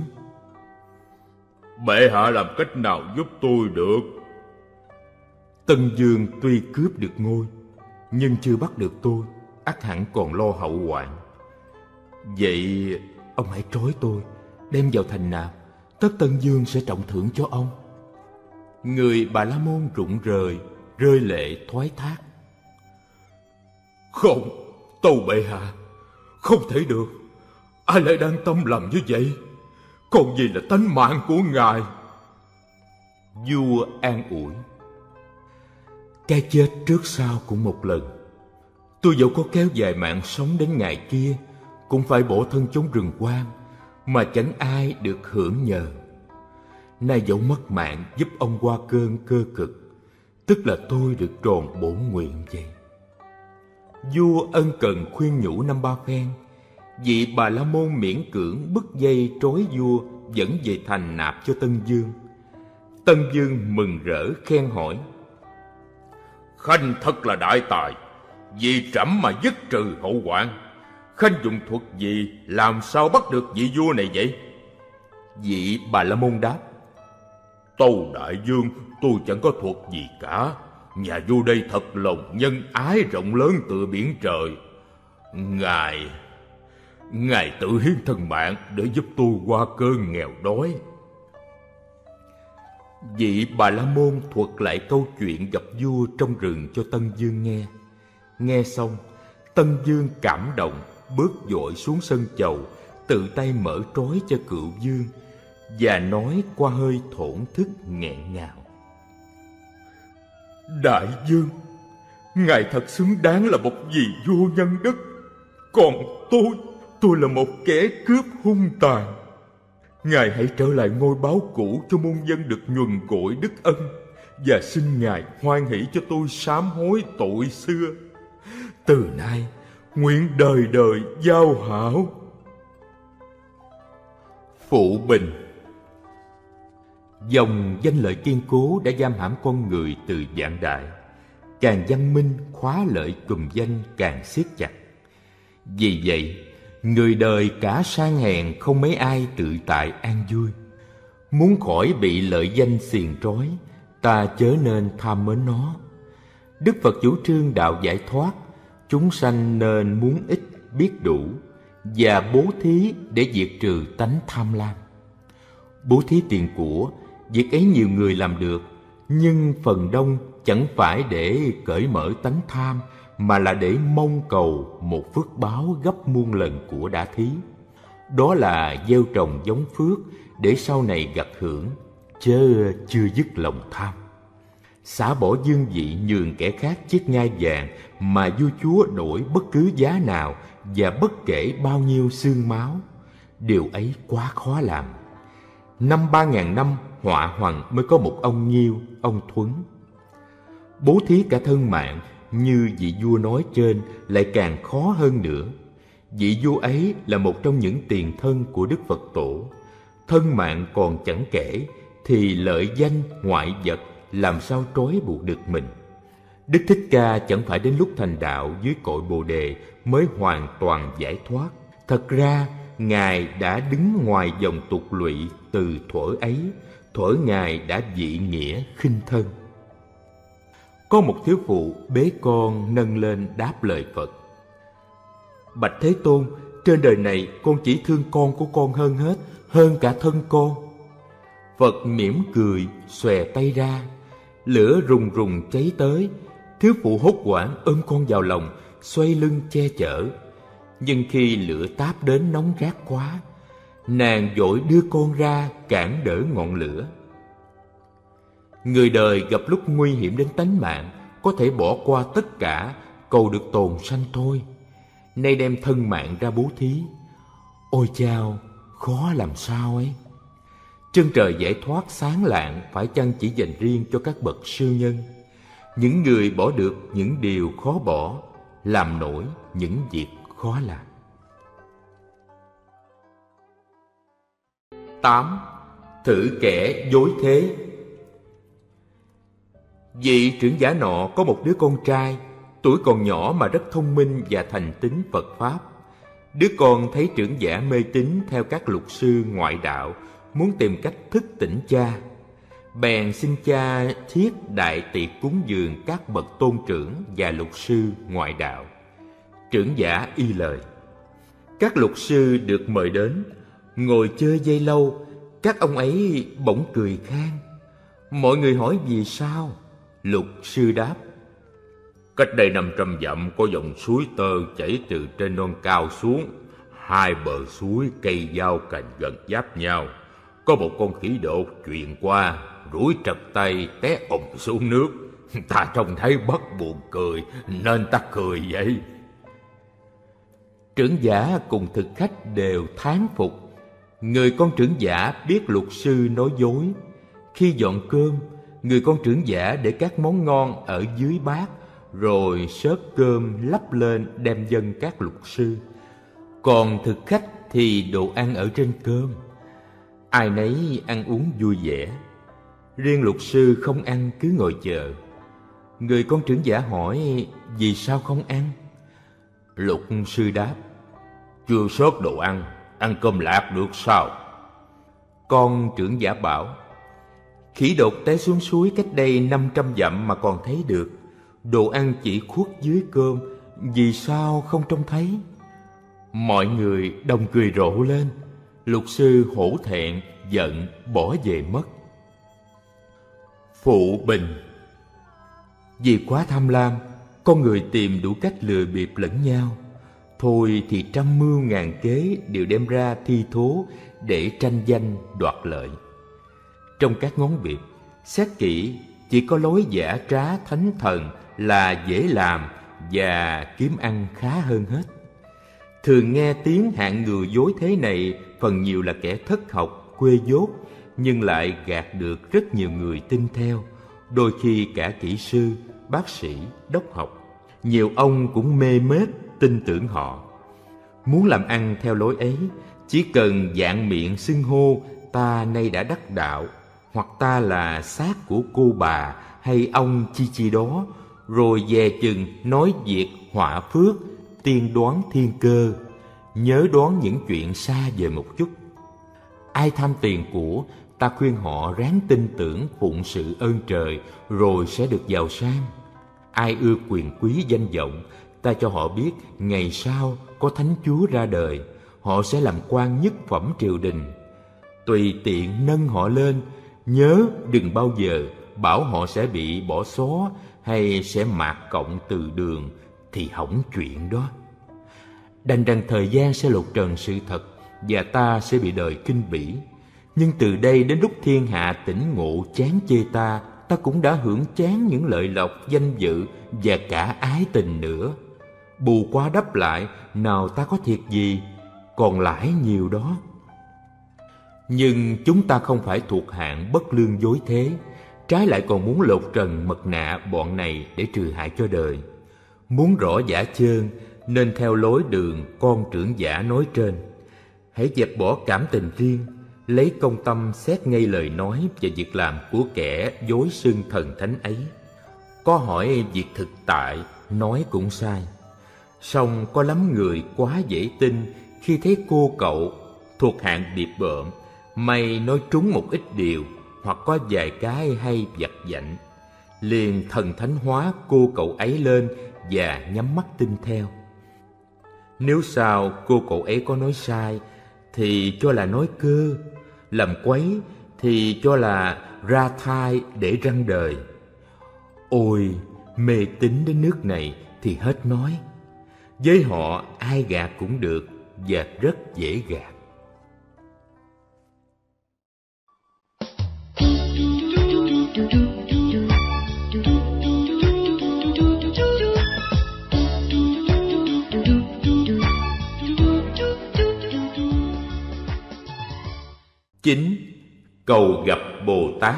Bệ hạ làm cách nào giúp tôi được? Tân vương tuy cướp được ngôi, nhưng chưa bắt được tôi, ắt hẳn còn lo hậu hoạn. Vậy ông hãy trói tôi, đem vào thành nạp, tất Tân vương sẽ trọng thưởng cho ông. Người Bà La Môn rụng rời, rơi lệ thoái thác: không, tâu bệ hạ, Không thể được. Ai lại đang tâm làm như vậy? Còn gì là tánh mạng của ngài? Vua an ủi: Cái chết trước sau cũng một lần. Tôi dẫu có kéo dài mạng sống đến ngày kia, cũng phải bỏ thân chốn rừng hoang, mà chẳng ai được hưởng nhờ. Nay dẫu mất mạng giúp ông qua cơn cơ cực, tức là tôi được tròn bổn nguyện vậy. Vua ân cần khuyên nhủ năm ba phen, vị Bà La Môn miễn cưỡng bứt dây trói vua dẫn về thành nạp cho Tân Dương. Tân Dương mừng rỡ khen hỏi: Khanh thật là đại tài, vì trẫm mà dứt trừ hậu hoạn. Khanh dùng thuật gì làm sao bắt được vị vua này vậy? Vị Bà La Môn đáp: Tâu đại vương, tôi chẳng có thuật gì cả. Nhà vua đây thật lòng nhân ái rộng lớn tựa biển trời. Ngài Ngài tự hiến thân mạng để giúp tôi qua cơn nghèo đói. Vị Bà La Môn thuật lại câu chuyện gặp vua trong rừng cho Tân Dương nghe. Nghe xong, Tân Dương cảm động, bước vội xuống sân chầu, tự tay mở trói cho cựu vương và nói qua hơi thổn thức nghẹn ngào: Đại vương, ngài thật xứng đáng là một vị vua nhân đức. Còn tôi, tôi là một kẻ cướp hung tàn. Ngài hãy trở lại ngôi báo cũ cho muôn dân được nhuần gội đức ân, và xin ngài hoan hỷ cho tôi sám hối tội xưa. Từ nay, nguyện đời đời giao hảo. Phụ bình. Dòng danh lợi kiên cố đã giam hãm con người từ vạn đại. Càng văn minh, khóa lợi cùm danh càng siết chặt. Vì vậy, người đời cả sang hèn không mấy ai tự tại an vui. Muốn khỏi bị lợi danh xiềng trói, ta chớ nên tham mến nó. Đức Phật chủ trương đạo giải thoát, chúng sanh nên muốn ít biết đủ, và bố thí để diệt trừ tánh tham lam. Bố thí tiền của, việc ấy nhiều người làm được, nhưng phần đông chẳng phải để cởi mở tánh tham, mà là để mong cầu một phước báo gấp muôn lần của đã thí. Đó là gieo trồng giống phước để sau này gặt hưởng, chớ chưa dứt lòng tham. Xả bỏ dương vị nhường kẻ khác chiếc ngai vàng mà vua chúa đổi bất cứ giá nào và bất kể bao nhiêu xương máu, điều ấy quá khó làm. Năm ba ngàn năm họa hoằng mới có một ông Nhiêu, ông Thuấn. Bố thí cả thân mạng như vị vua nói trên lại càng khó hơn nữa. Vị vua ấy là một trong những tiền thân của Đức Phật Tổ. Thân mạng còn chẳng kể, thì lợi danh ngoại vật làm sao trói buộc được mình. Đức Thích Ca chẳng phải đến lúc thành đạo dưới cội Bồ Đề mới hoàn toàn giải thoát. Thật ra, Ngài đã đứng ngoài dòng tục lụy từ thuở ấy, thuở Ngài đã vị nghĩa khinh thân. Có một thiếu phụ bế con nâng lên đáp lời Phật: Bạch Thế Tôn, trên đời này con chỉ thương con của con hơn hết, hơn cả thân con. Phật mỉm cười, xòe tay ra, lửa rùng rùng cháy tới. Thiếu phụ hốt hoảng ôm con vào lòng, xoay lưng che chở. Nhưng khi lửa táp đến nóng rát quá, nàng vội đưa con ra cản đỡ ngọn lửa. Người đời gặp lúc nguy hiểm đến tánh mạng, có thể bỏ qua tất cả, cầu được tồn sanh thôi. Nay đem thân mạng ra bố thí, ôi chao, khó làm sao ấy. Chân trời giải thoát sáng lạng phải chăng chỉ dành riêng cho các bậc siêu nhân, những người bỏ được những điều khó bỏ, làm nổi những việc khó làm. Tám. Thử kẻ dối thế. Vị trưởng giả nọ có một đứa con trai, tuổi còn nhỏ mà rất thông minh và thành tín Phật Pháp. Đứa con thấy trưởng giả mê tín theo các luật sư ngoại đạo, muốn tìm cách thức tỉnh cha. Bèn xin cha thiết đại tiệc cúng dường các bậc tôn trưởng và luật sư ngoại đạo. Trưởng giả y lời. Các luật sư được mời đến, ngồi chơi dây lâu, các ông ấy bỗng cười khan. Mọi người hỏi vì sao? Luật sư đáp: Cách đây năm trăm dặm có dòng suối Tơ chảy từ trên non cao xuống. Hai bờ suối cây giao cành gần giáp nhau. Có một con khỉ đột truyền qua, rủi trật tay té ùm xuống nước. Ta trông thấy bất buồn cười nên ta cười vậy. Trưởng giả cùng thực khách đều thán phục. Người con trưởng giả biết luật sư nói dối. Khi dọn cơm, người con trưởng giả để các món ngon ở dưới bát, rồi xớt cơm lắp lên đem dâng các luật sư. Còn thực khách thì đồ ăn ở trên cơm. Ai nấy ăn uống vui vẻ. Riêng luật sư không ăn, cứ ngồi chờ. Người con trưởng giả hỏi vì sao không ăn. Luật sư đáp: chưa xớt đồ ăn, ăn cơm lạc được sao? Con trưởng giả bảo: khỉ đột té xuống suối cách đây năm trăm dặm mà còn thấy được. Đồ ăn chỉ khuất dưới cơm, vì sao không trông thấy? Mọi người đồng cười rộ lên. Luật sư hổ thẹn, giận, bỏ về mất. Phụ bình. Vì quá tham lam, con người tìm đủ cách lừa bịp lẫn nhau. Thôi thì trăm mưu ngàn kế đều đem ra thi thố để tranh danh đoạt lợi. Trong các ngón việc, xét kỹ chỉ có lối giả trá thánh thần là dễ làm và kiếm ăn khá hơn hết. Thường nghe tiếng hạng người dối thế này phần nhiều là kẻ thất học, quê dốt, nhưng lại gạt được rất nhiều người tin theo, đôi khi cả kỹ sư, bác sĩ, đốc học. Nhiều ông cũng mê mết tin tưởng họ. Muốn làm ăn theo lối ấy, chỉ cần vạn miệng xưng hô ta nay đã đắc đạo, hoặc ta là xác của cô bà hay ông chi chi đó, rồi dè chừng nói việc họa phước, tiên đoán thiên cơ, nhớ đoán những chuyện xa vời một chút. Ai tham tiền của, ta khuyên họ ráng tin tưởng phụng sự ơn trời, rồi sẽ được giàu sang. Ai ưa quyền quý danh vọng, ta cho họ biết ngày sau có thánh chúa ra đời, họ sẽ làm quan nhất phẩm triều đình. Tùy tiện nâng họ lên, nhớ đừng bao giờ bảo họ sẽ bị bỏ xó hay sẽ mạt cộng từ đường, thì hỏng chuyện đó. Đành rằng thời gian sẽ lột trần sự thật, và ta sẽ bị đời kinh bỉ. Nhưng từ đây đến lúc thiên hạ tỉnh ngộ chán chê ta, ta cũng đã hưởng chán những lợi lộc, danh dự và cả ái tình nữa. Bù qua đắp lại, nào ta có thiệt gì, còn lãi nhiều đó. Nhưng chúng ta không phải thuộc hạng bất lương dối thế, trái lại còn muốn lột trần mật nạ bọn này để trừ hại cho đời. Muốn rõ giả chơn, nên theo lối đường con trưởng giả nói trên. Hãy dẹp bỏ cảm tình riêng, lấy công tâm xét ngay lời nói và việc làm của kẻ dối xưng thần thánh ấy. Có hỏi việc thực tại, nói cũng sai. Song có lắm người quá dễ tin khi thấy cô cậu thuộc hạng điệp bợm, may nói trúng một ít điều, hoặc có vài cái hay vặt vãnh, liền thần thánh hóa cô cậu ấy lên và nhắm mắt tin theo. Nếu sao cô cậu ấy có nói sai thì cho là nói cơ, làm quấy thì cho là ra thai để răng đời. Ôi, mê tín đến nước này thì hết nói. Với họ ai gạt cũng được và rất dễ gạt. Chín. Cầu gặp Bồ Tát.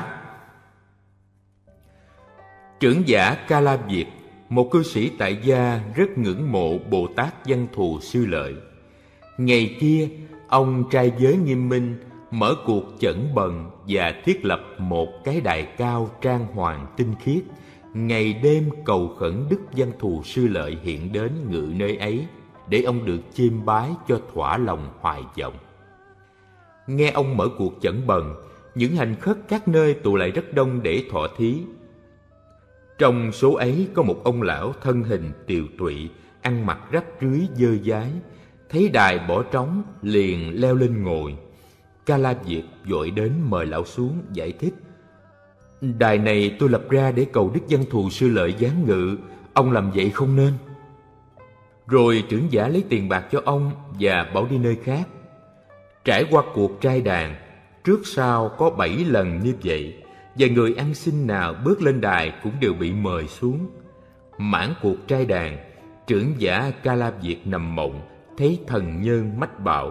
Trưởng giả Ca La Việt, một cư sĩ tại gia, rất ngưỡng mộ Bồ Tát Văn Thù Sư Lợi. Ngày kia, ông trai giới nghiêm minh, mở cuộc chẩn bần và thiết lập một cái đài cao trang hoàng tinh khiết, ngày đêm cầu khẩn Đức Văn Thù Sư Lợi hiện đến ngự nơi ấy, để ông được chiêm bái cho thỏa lòng hoài vọng. Nghe ông mở cuộc chẩn bần, những hành khất các nơi tụ lại rất đông để thọ thí. Trong số ấy có một ông lão thân hình tiều tụy, ăn mặc rách rưới dơ dái, thấy đài bỏ trống liền leo lên ngồi. Ca La Việt vội đến mời lão xuống giải thích: Đài này tôi lập ra để cầu Đức Văn Thù Sư Lợi giáng ngự. ông làm vậy không nên. Rồi trưởng giả lấy tiền bạc cho ông và bảo đi nơi khác. Trải qua cuộc trai đàn, trước sau có bảy lần như vậy, và người ăn xin nào bước lên đài cũng đều bị mời xuống. Mãn cuộc trai đàn, trưởng giả Ca La Việt nằm mộng, thấy thần nhân mách bảo: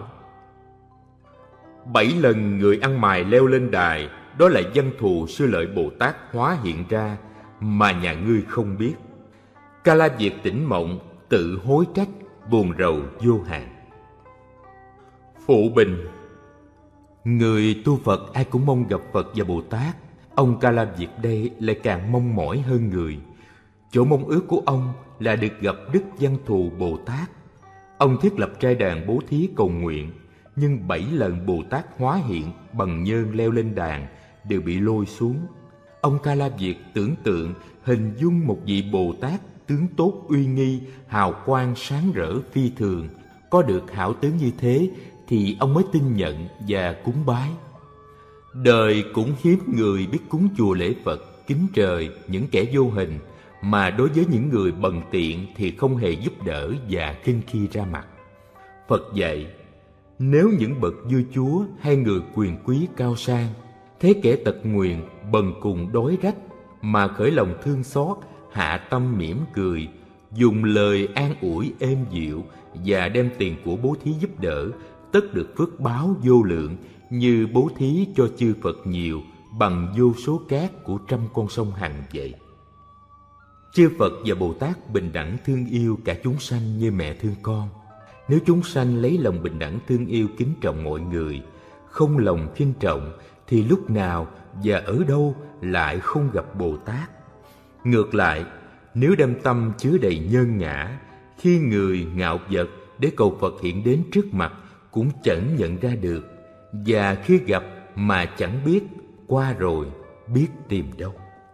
bảy lần người ăn mài leo lên đài, đó là văn thù Sư Lợi Bồ Tát hóa hiện ra, mà nhà ngươi không biết. Ca La Việt tỉnh mộng, tự hối trách, buồn rầu vô hạn. Phụ bình: người tu Phật ai cũng mong gặp Phật và Bồ Tát. Ông Ca La Việt đây lại càng mong mỏi hơn người. Chỗ mong ước của ông là được gặp Đức Văn Thù Bồ Tát. Ông thiết lập trai đàn bố thí cầu nguyện, nhưng bảy lần Bồ Tát hóa hiện bằng nhơn leo lên đàn đều bị lôi xuống. Ông Ca La Việt tưởng tượng hình dung một vị Bồ Tát tướng tốt uy nghi, hào quang sáng rỡ phi thường. Có được hảo tướng như thế thì ông mới tin nhận và cúng bái. Đời cũng hiếm người biết cúng chùa lễ Phật, kính trời những kẻ vô hình, mà đối với những người bần tiện thì không hề giúp đỡ và khinh khi ra mặt. Phật dạy, nếu những bậc vua chúa hay người quyền quý cao sang thấy kẻ tật nguyền, bần cùng đói rách mà khởi lòng thương xót, hạ tâm mỉm cười, dùng lời an ủi êm dịu và đem tiền của bố thí giúp đỡ, tất được phước báo vô lượng, như bố thí cho chư Phật nhiều bằng vô số cát của trăm con sông Hằng vậy. Chư Phật và Bồ Tát bình đẳng thương yêu cả chúng sanh như mẹ thương con. Nếu chúng sanh lấy lòng bình đẳng thương yêu kính trọng mọi người, không lòng khinh trọng, thì lúc nào và ở đâu lại không gặp Bồ Tát. Ngược lại, nếu đem tâm chứa đầy nhân ngã, khi người ngạo vật để cầu Phật hiện đến trước mặt cũng chẳng nhận ra được, và khi gặp mà chẳng biết, qua rồi biết tìm đâu.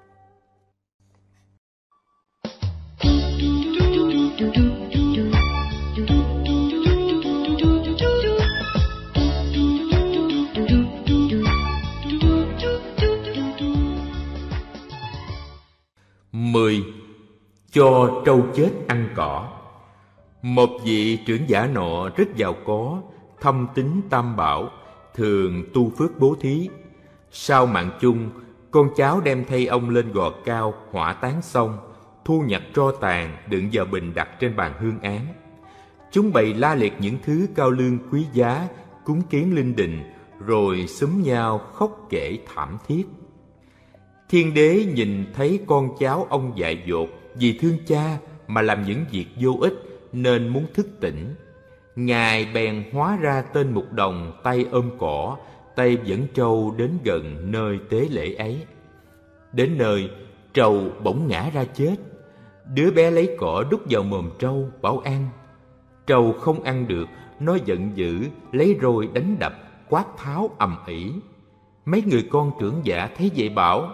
Mười. Cho trâu chết ăn cỏ. Một vị trưởng giả nọ rất giàu có, thâm tín tam bảo, thường tu phước bố thí. Sau mạng chung, con cháu đem thay ông lên gò cao, hỏa táng xong, thu nhặt tro tàn đựng vào bình đặt trên bàn hương án. Chúng bày la liệt những thứ cao lương quý giá, cúng kiến linh đình, rồi xúm nhau khóc kể thảm thiết. Thiên đế nhìn thấy con cháu ông dại dột vì thương cha mà làm những việc vô ích, nên muốn thức tỉnh. Ngài bèn hóa ra tên mục đồng, tay ôm cỏ, tay dẫn trâu đến gần nơi tế lễ ấy. Đến nơi, trâu bỗng ngã ra chết. Đứa bé lấy cỏ đút vào mồm trâu, bảo ăn. Trâu không ăn được, nó giận dữ, lấy roi đánh đập, quát tháo ầm ĩ. Mấy người con trưởng giả thấy vậy bảo: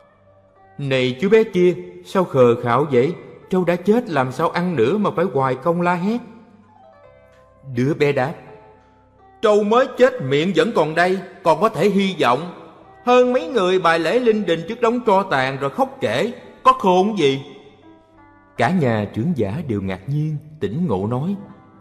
này chú bé kia, sao khờ khạo vậy? Trâu đã chết làm sao ăn nữa mà phải hoài công la hét? Đứa bé đáp: trâu mới chết miệng vẫn còn đây, còn có thể hy vọng. Hơn mấy người bài lễ linh đình trước đống tro tàn rồi khóc kể, có khôn gì? Cả nhà trưởng giả đều ngạc nhiên, tỉnh ngộ nói: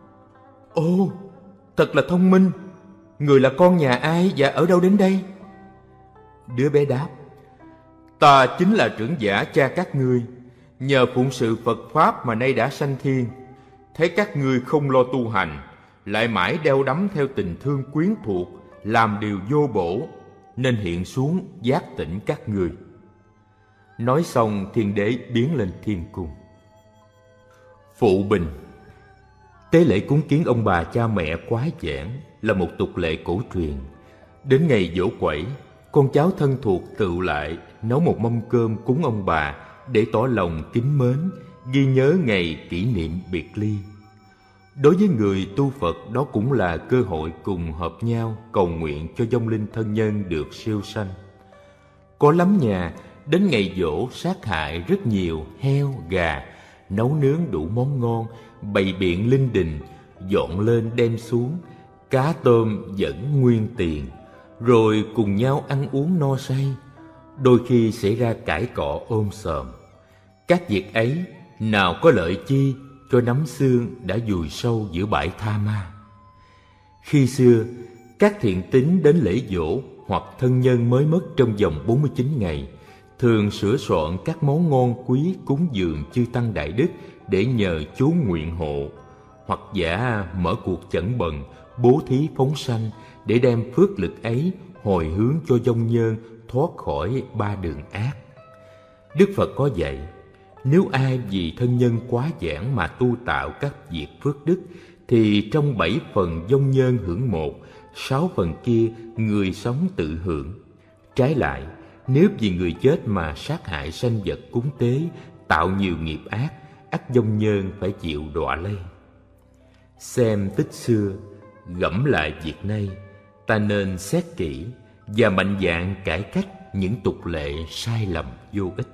ồ, thật là thông minh. Người là con nhà ai và ở đâu đến đây? Đứa bé đáp: ta chính là trưởng giả cha các ngươi, nhờ phụng sự Phật Pháp mà nay đã sanh thiên. Thấy các ngươi không lo tu hành, lại mãi đeo đắm theo tình thương quyến thuộc, làm điều vô bổ, nên hiện xuống giác tỉnh các ngươi. Nói xong, thiên đế biến lên thiên cung. Phụ bình: tế lễ cúng kiến ông bà cha mẹ quái giản là một tục lệ cổ truyền. Đến ngày giỗ quẩy, con cháu thân thuộc tụ lại nấu một mâm cơm cúng ông bà để tỏ lòng kính mến, ghi nhớ ngày kỷ niệm biệt ly. Đối với người tu Phật, đó cũng là cơ hội cùng hợp nhau cầu nguyện cho vong linh thân nhân được siêu sanh. Có lắm nhà đến ngày giỗ sát hại rất nhiều heo, gà, nấu nướng đủ món ngon, bày biện linh đình, dọn lên đem xuống, cá tôm vẫn nguyên tiền, rồi cùng nhau ăn uống no say. Đôi khi xảy ra cãi cọ ôm sòm. Các việc ấy nào có lợi chi cho nắm xương đã vùi sâu giữa bãi tha ma. Khi xưa, các thiện tín đến lễ giỗ hoặc thân nhân mới mất trong vòng bốn mươi chín ngày, thường sửa soạn các món ngon quý cúng dường chư tăng đại đức để nhờ chú nguyện hộ, hoặc giả mở cuộc chẩn bần, bố thí phóng sanh để đem phước lực ấy hồi hướng cho vong nhân thoát khỏi ba đường ác. Đức Phật có dạy, nếu ai vì thân nhân quá giản mà tu tạo các việc phước đức, thì trong bảy phần vong nhân hưởng một, sáu phần kia người sống tự hưởng. Trái lại, nếu vì người chết mà sát hại sanh vật cúng tế, tạo nhiều nghiệp ác, ắt vong nhân phải chịu đọa lây. Xem tích xưa, gẫm lại việc này, ta nên xét kỹ và mạnh dạn cải cách những tục lệ sai lầm vô ích.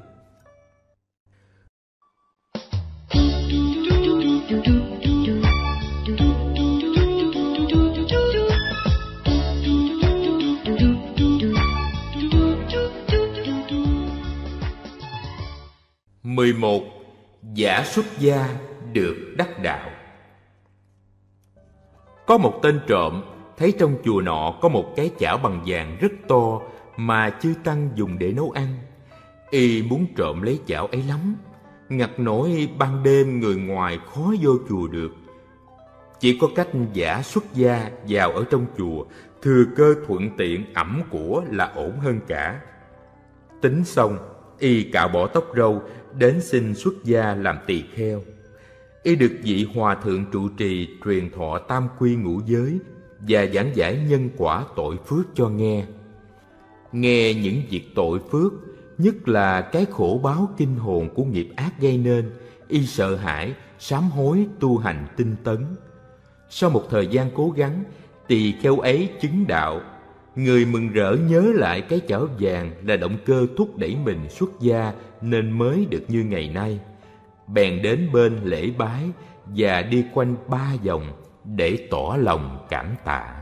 mười một. Giả xuất gia được đắc đạo. Có một tên trộm thấy trong chùa nọ có một cái chảo bằng vàng rất to mà chư tăng dùng để nấu ăn. Y muốn trộm lấy chảo ấy lắm, ngặt nổi ban đêm người ngoài khó vô chùa được. Chỉ có cách giả xuất gia vào ở trong chùa, thừa cơ thuận tiện ẵm của là ổn hơn cả. Tính xong, y cạo bỏ tóc râu đến xin xuất gia làm tỳ kheo. Y được vị hòa thượng trụ trì truyền thọ tam quy ngũ giới và giảng giải nhân quả tội phước cho nghe. Nghe những việc tội phước, nhất là cái khổ báo kinh hồn của nghiệp ác gây nên, y sợ hãi, sám hối tu hành tinh tấn. Sau một thời gian cố gắng, tỳ kheo ấy chứng đạo. Người mừng rỡ nhớ lại cái chảo vàng là động cơ thúc đẩy mình xuất gia nên mới được như ngày nay. Bèn đến bên lễ bái và đi quanh ba vòng để tỏ lòng cảm tạ.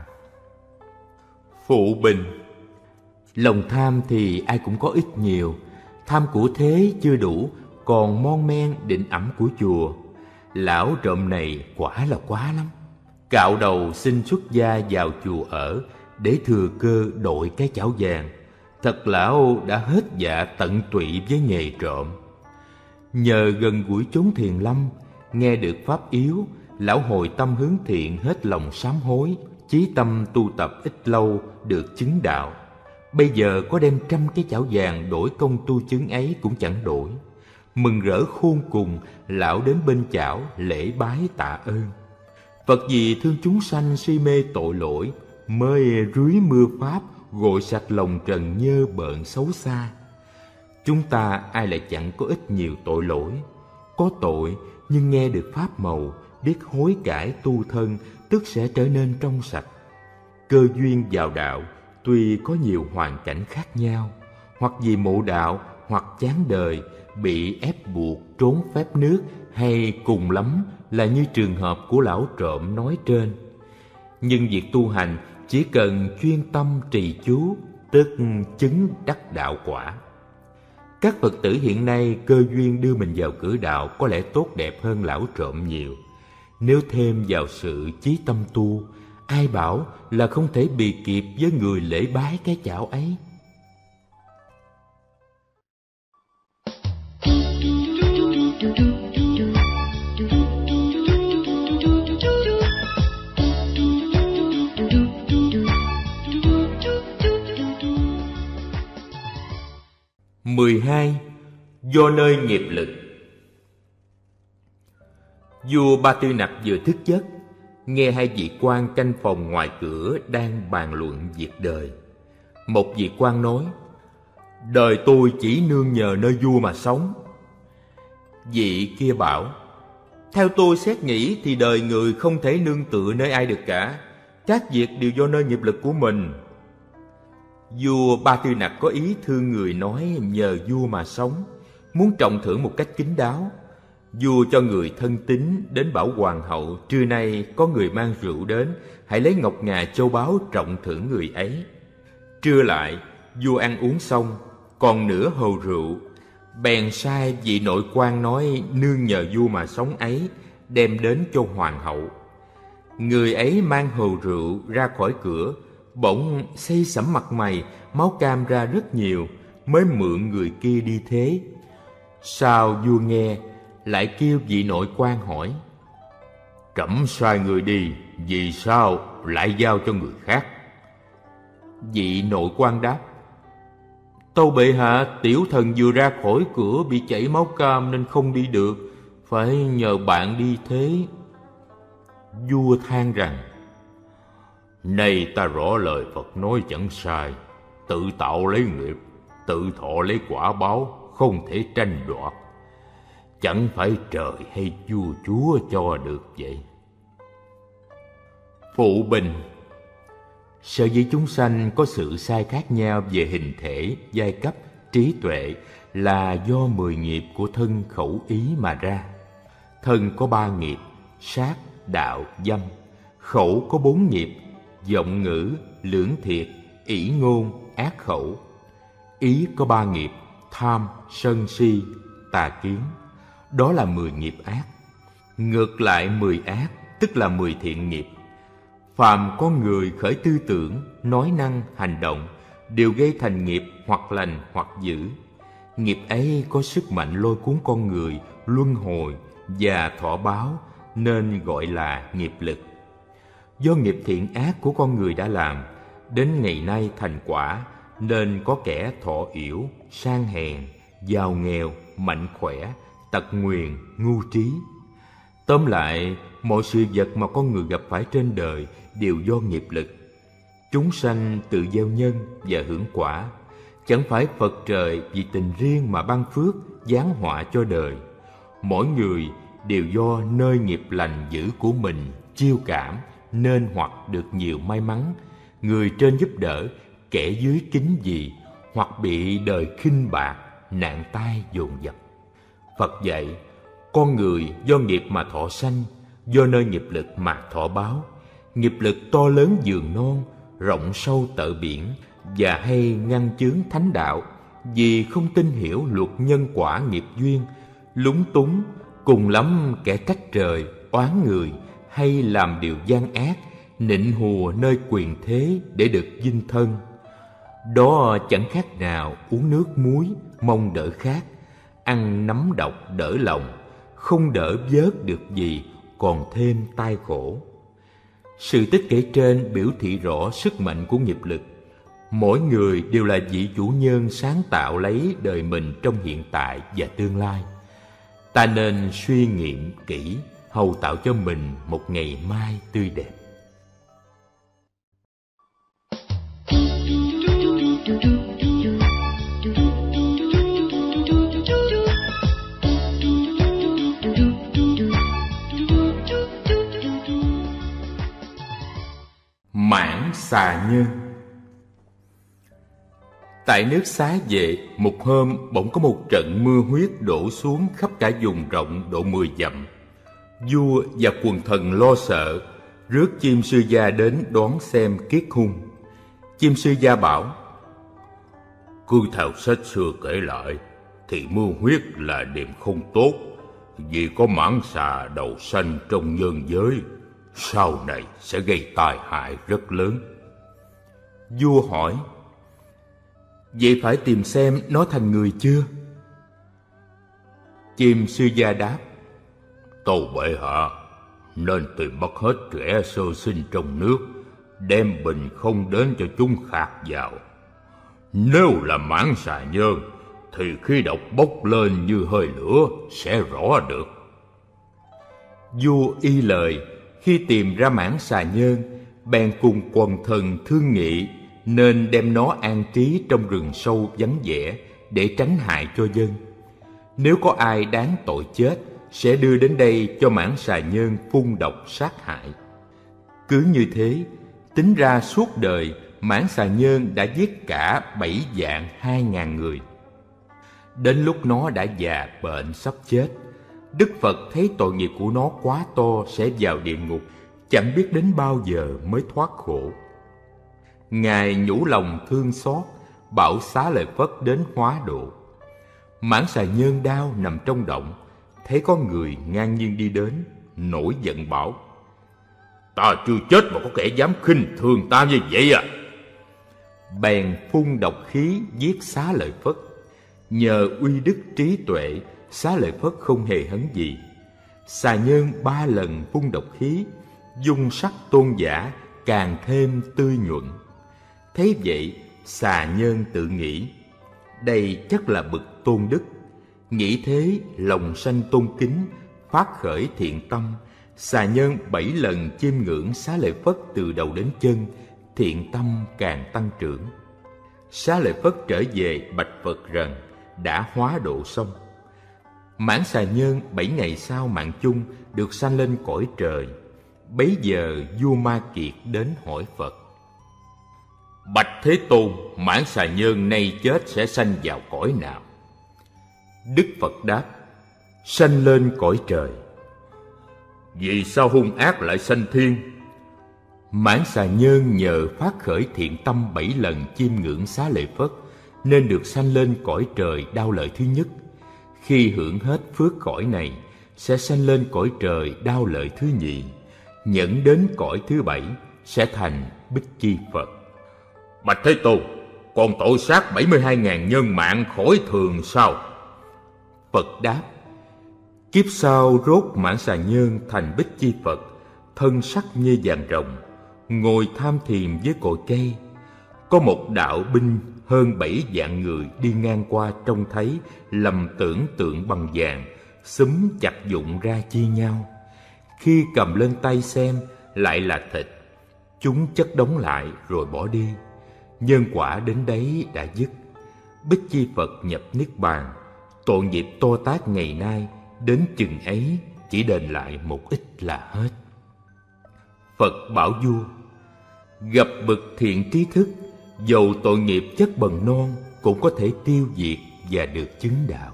Phụ bình. Lòng tham thì ai cũng có ít nhiều. Tham của thế chưa đủ, còn mon men định ẵm của chùa. Lão trộm này quả là quá lắm. Cạo đầu xin xuất gia vào chùa ở để thừa cơ đội cái chảo vàng. Thật lão đã hết dạ tận tụy với nghề trộm. Nhờ gần gũi chốn thiền lâm, nghe được pháp yếu, lão hồi tâm hướng thiện, hết lòng sám hối, chí tâm tu tập ít lâu được chứng đạo. Bây giờ có đem trăm cái chảo vàng đổi công tu chứng ấy cũng chẳng đổi. Mừng rỡ khôn cùng, lão đến bên chảo lễ bái tạ ơn. Phật vì thương chúng sanh si mê tội lỗi, mới rưới mưa pháp gội sạch lòng trần nhơ bợn xấu xa. Chúng ta ai lại chẳng có ít nhiều tội lỗi. Có tội nhưng nghe được pháp màu, biết hối cải tu thân, tức sẽ trở nên trong sạch. Cơ duyên vào đạo tuy có nhiều hoàn cảnh khác nhau, hoặc vì mộ đạo, hoặc chán đời, bị ép buộc trốn phép nước, hay cùng lắm là như trường hợp của lão trộm nói trên. Nhưng việc tu hành chỉ cần chuyên tâm trì chú, tức chứng đắc đạo quả. Các Phật tử hiện nay cơ duyên đưa mình vào cửa đạo có lẽ tốt đẹp hơn lão trộm nhiều. Nếu thêm vào sự chí tâm tu, ai bảo là không thể bì kịp với người lễ bái cái chảo ấy. mười hai. Do nơi nghiệp lực. Vua Ba Tư Nặc vừa thức giấc, nghe hai vị quan canh phòng ngoài cửa đang bàn luận việc đời. Một vị quan nói: đời tôi chỉ nương nhờ nơi vua mà sống. Vị kia bảo: theo tôi xét nghĩ thì đời người không thể nương tựa nơi ai được cả. Các việc đều do nơi nghiệp lực của mình. Vua Ba Tư Nặc có ý thương người nói nhờ vua mà sống, muốn trọng thưởng một cách kín đáo. Vua cho người thân tín đến bảo hoàng hậu: trưa nay có người mang rượu đến, hãy lấy ngọc ngà châu báu trọng thưởng người ấy. Trưa lại, vua ăn uống xong, còn nửa hồ rượu. Bèn sai vị nội quan nói nương nhờ vua mà sống ấy đem đến cho hoàng hậu. Người ấy mang hồ rượu ra khỏi cửa, bỗng xây sẩm mặt mày, máu cam ra rất nhiều, mới mượn người kia đi thế. Sao vua nghe, lại kêu vị nội quan hỏi: Trẫm sai người đi, vì sao lại giao cho người khác? Vị nội quan đáp: Tâu bệ hạ, tiểu thần vừa ra khỏi cửa bị chảy máu cam nên không đi được, phải nhờ bạn đi thế. Vua than rằng: Nay ta rõ lời Phật nói chẳng sai, tự tạo lấy nghiệp, tự thọ lấy quả báo, không thể tranh đoạt. Chẳng phải trời hay vua chúa cho được vậy. Phụ bình: Sở dĩ chúng sanh có sự sai khác nhau về hình thể, giai cấp, trí tuệ là do mười nghiệp của thân khẩu ý mà ra. Thân có ba nghiệp: sát, đạo, dâm. Khẩu có bốn nghiệp: vọng ngữ, lưỡng thiệt, ỷ ngôn, ác khẩu. Ý có ba nghiệp: tham, sân si, tà kiến. Đó là mười nghiệp ác. Ngược lại mười ác tức là mười thiện nghiệp. Phàm có người khởi tư tưởng, nói năng, hành động đều gây thành nghiệp hoặc lành hoặc dữ. Nghiệp ấy có sức mạnh lôi cuốn con người luân hồi và thọ báo, nên gọi là nghiệp lực. Do nghiệp thiện ác của con người đã làm, đến ngày nay thành quả, nên có kẻ thọ yểu, sang hèn, giàu nghèo, mạnh khỏe, tật nguyền, ngu trí. Tóm lại, mọi sự vật mà con người gặp phải trên đời đều do nghiệp lực. Chúng sanh tự gieo nhân và hưởng quả. Chẳng phải Phật trời vì tình riêng mà ban phước, giáng họa cho đời. Mỗi người đều do nơi nghiệp lành dữ của mình chiêu cảm, nên hoặc được nhiều may mắn, người trên giúp đỡ, kẻ dưới kính gì, hoặc bị đời khinh bạc, nạn tai dồn dập. Phật dạy, con người do nghiệp mà thọ sanh, do nơi nghiệp lực mà thọ báo. Nghiệp lực to lớn giường non, rộng sâu tợ biển, và hay ngăn chướng thánh đạo, vì không tin hiểu luật nhân quả nghiệp duyên, lúng túng, cùng lắm kẻ trách trời, oán người, hay làm điều gian ác, nịnh hùa nơi quyền thế để được vinh thân. Đó chẳng khác nào uống nước muối mong đỡ khát, ăn nấm độc đỡ lòng, không đỡ vớt được gì, còn thêm tai khổ. Sự tích kể trên biểu thị rõ sức mạnh của nghiệp lực. Mỗi người đều là vị chủ nhân sáng tạo lấy đời mình trong hiện tại và tương lai. Ta nên suy nghiệm kỹ, hầu tạo cho mình một ngày mai tươi đẹp. Mãn xà nhân. Tại nước Xá Vệ, một hôm bỗng có một trận mưa huyết đổ xuống khắp cả vùng rộng độ mười dặm. Vua và quần thần lo sợ, rước Chim Sư Gia đến đoán xem kiết hung. Chim Sư Gia bảo: Cứ theo sách xưa kể lại, thì mưa huyết là điểm không tốt, vì có mãng xà đầu xanh trong nhân giới, sau này sẽ gây tai hại rất lớn. Vua hỏi: Vậy phải tìm xem nó thành người chưa? Chim Sư Gia đáp: Tâu bệ hạ, nên tìm bắt hết trẻ sơ sinh trong nước, đem bình không đến cho chúng khạc vào. Nếu là mãng xà nhân, thì khi độc bốc lên như hơi lửa sẽ rõ được. Vua y lời. Khi tìm ra mãng xà nhân, bèn cùng quần thần thương nghị nên đem nó an trí trong rừng sâu vắng vẻ để tránh hại cho dân. Nếu có ai đáng tội chết, sẽ đưa đến đây cho mãng xà nhân phun độc sát hại. Cứ như thế, tính ra suốt đời, mãng xà nhân đã giết cả bảy vạn hai ngàn người. Đến lúc nó đã già bệnh sắp chết, Đức Phật thấy tội nghiệp của nó quá to sẽ vào địa ngục, chẳng biết đến bao giờ mới thoát khổ. Ngài nhủ lòng thương xót, bảo xá lợi Phất đến hóa độ. Mãn Xà Nhơn Đao nằm trong động, thấy có người ngang nhiên đi đến, nổi giận bảo: Ta chưa chết mà có kẻ dám khinh thường ta như vậy à? Bèn phun độc khí giết Xá Lợi Phất. Nhờ uy đức trí tuệ, Xá Lợi Phất không hề hấn gì. Xà Nhơn ba lần phun độc khí, dung sắc tôn giả càng thêm tươi nhuận. Thấy vậy, Xà Nhơn tự nghĩ: đây chắc là bậc tôn đức. Nghĩ thế, lòng sanh tôn kính, phát khởi thiện tâm. Xà Nhơn bảy lần chiêm ngưỡng Xá Lợi Phất từ đầu đến chân, thiện tâm càng tăng trưởng. Xá Lợi Phất trở về bạch Phật rằng đã hóa độ xong. Mãn Xà Nhơn bảy ngày sau mạng chung được sanh lên cõi trời. Bấy giờ vua Ma Kiệt đến hỏi Phật: Bạch Thế Tôn, Mãn Xà Nhơn nay chết sẽ sanh vào cõi nào? Đức Phật đáp: sanh lên cõi trời. Vì sao hung ác lại sanh thiên? Mãn Xà Nhơn nhờ phát khởi thiện tâm bảy lần chiêm ngưỡng Xá Lợi Phất nên được sanh lên cõi trời đau lợi thứ nhất. Khi hưởng hết phước cõi này, sẽ sanh lên cõi trời đau lợi thứ nhì. Nhẫn đến cõi thứ bảy, sẽ thành Bích Chi Phật. Bạch Thế Tôn, còn tội sát bảy mươi hai ngàn nhân mạng khỏi thường sao? Phật đáp: kiếp sau rốt Mãn Xà Nhơn thành Bích Chi Phật, thân sắc như vàng rồng, ngồi tham thiền với cội cây. Có một đạo binh hơn bảy vạn người đi ngang qua trông thấy, lầm tưởng tượng bằng vàng, xúm chặt dụng ra chia nhau. Khi cầm lên tay xem, lại là thịt. Chúng chất đóng lại rồi bỏ đi. Nhân quả đến đấy đã dứt. Bích Chi Phật nhập niết bàn. Tội nghiệp to tát ngày nay đến chừng ấy chỉ đền lại một ít là hết. Phật bảo vua: gặp bậc thiện trí thức, dầu tội nghiệp chất bần non cũng có thể tiêu diệt và được chứng đạo.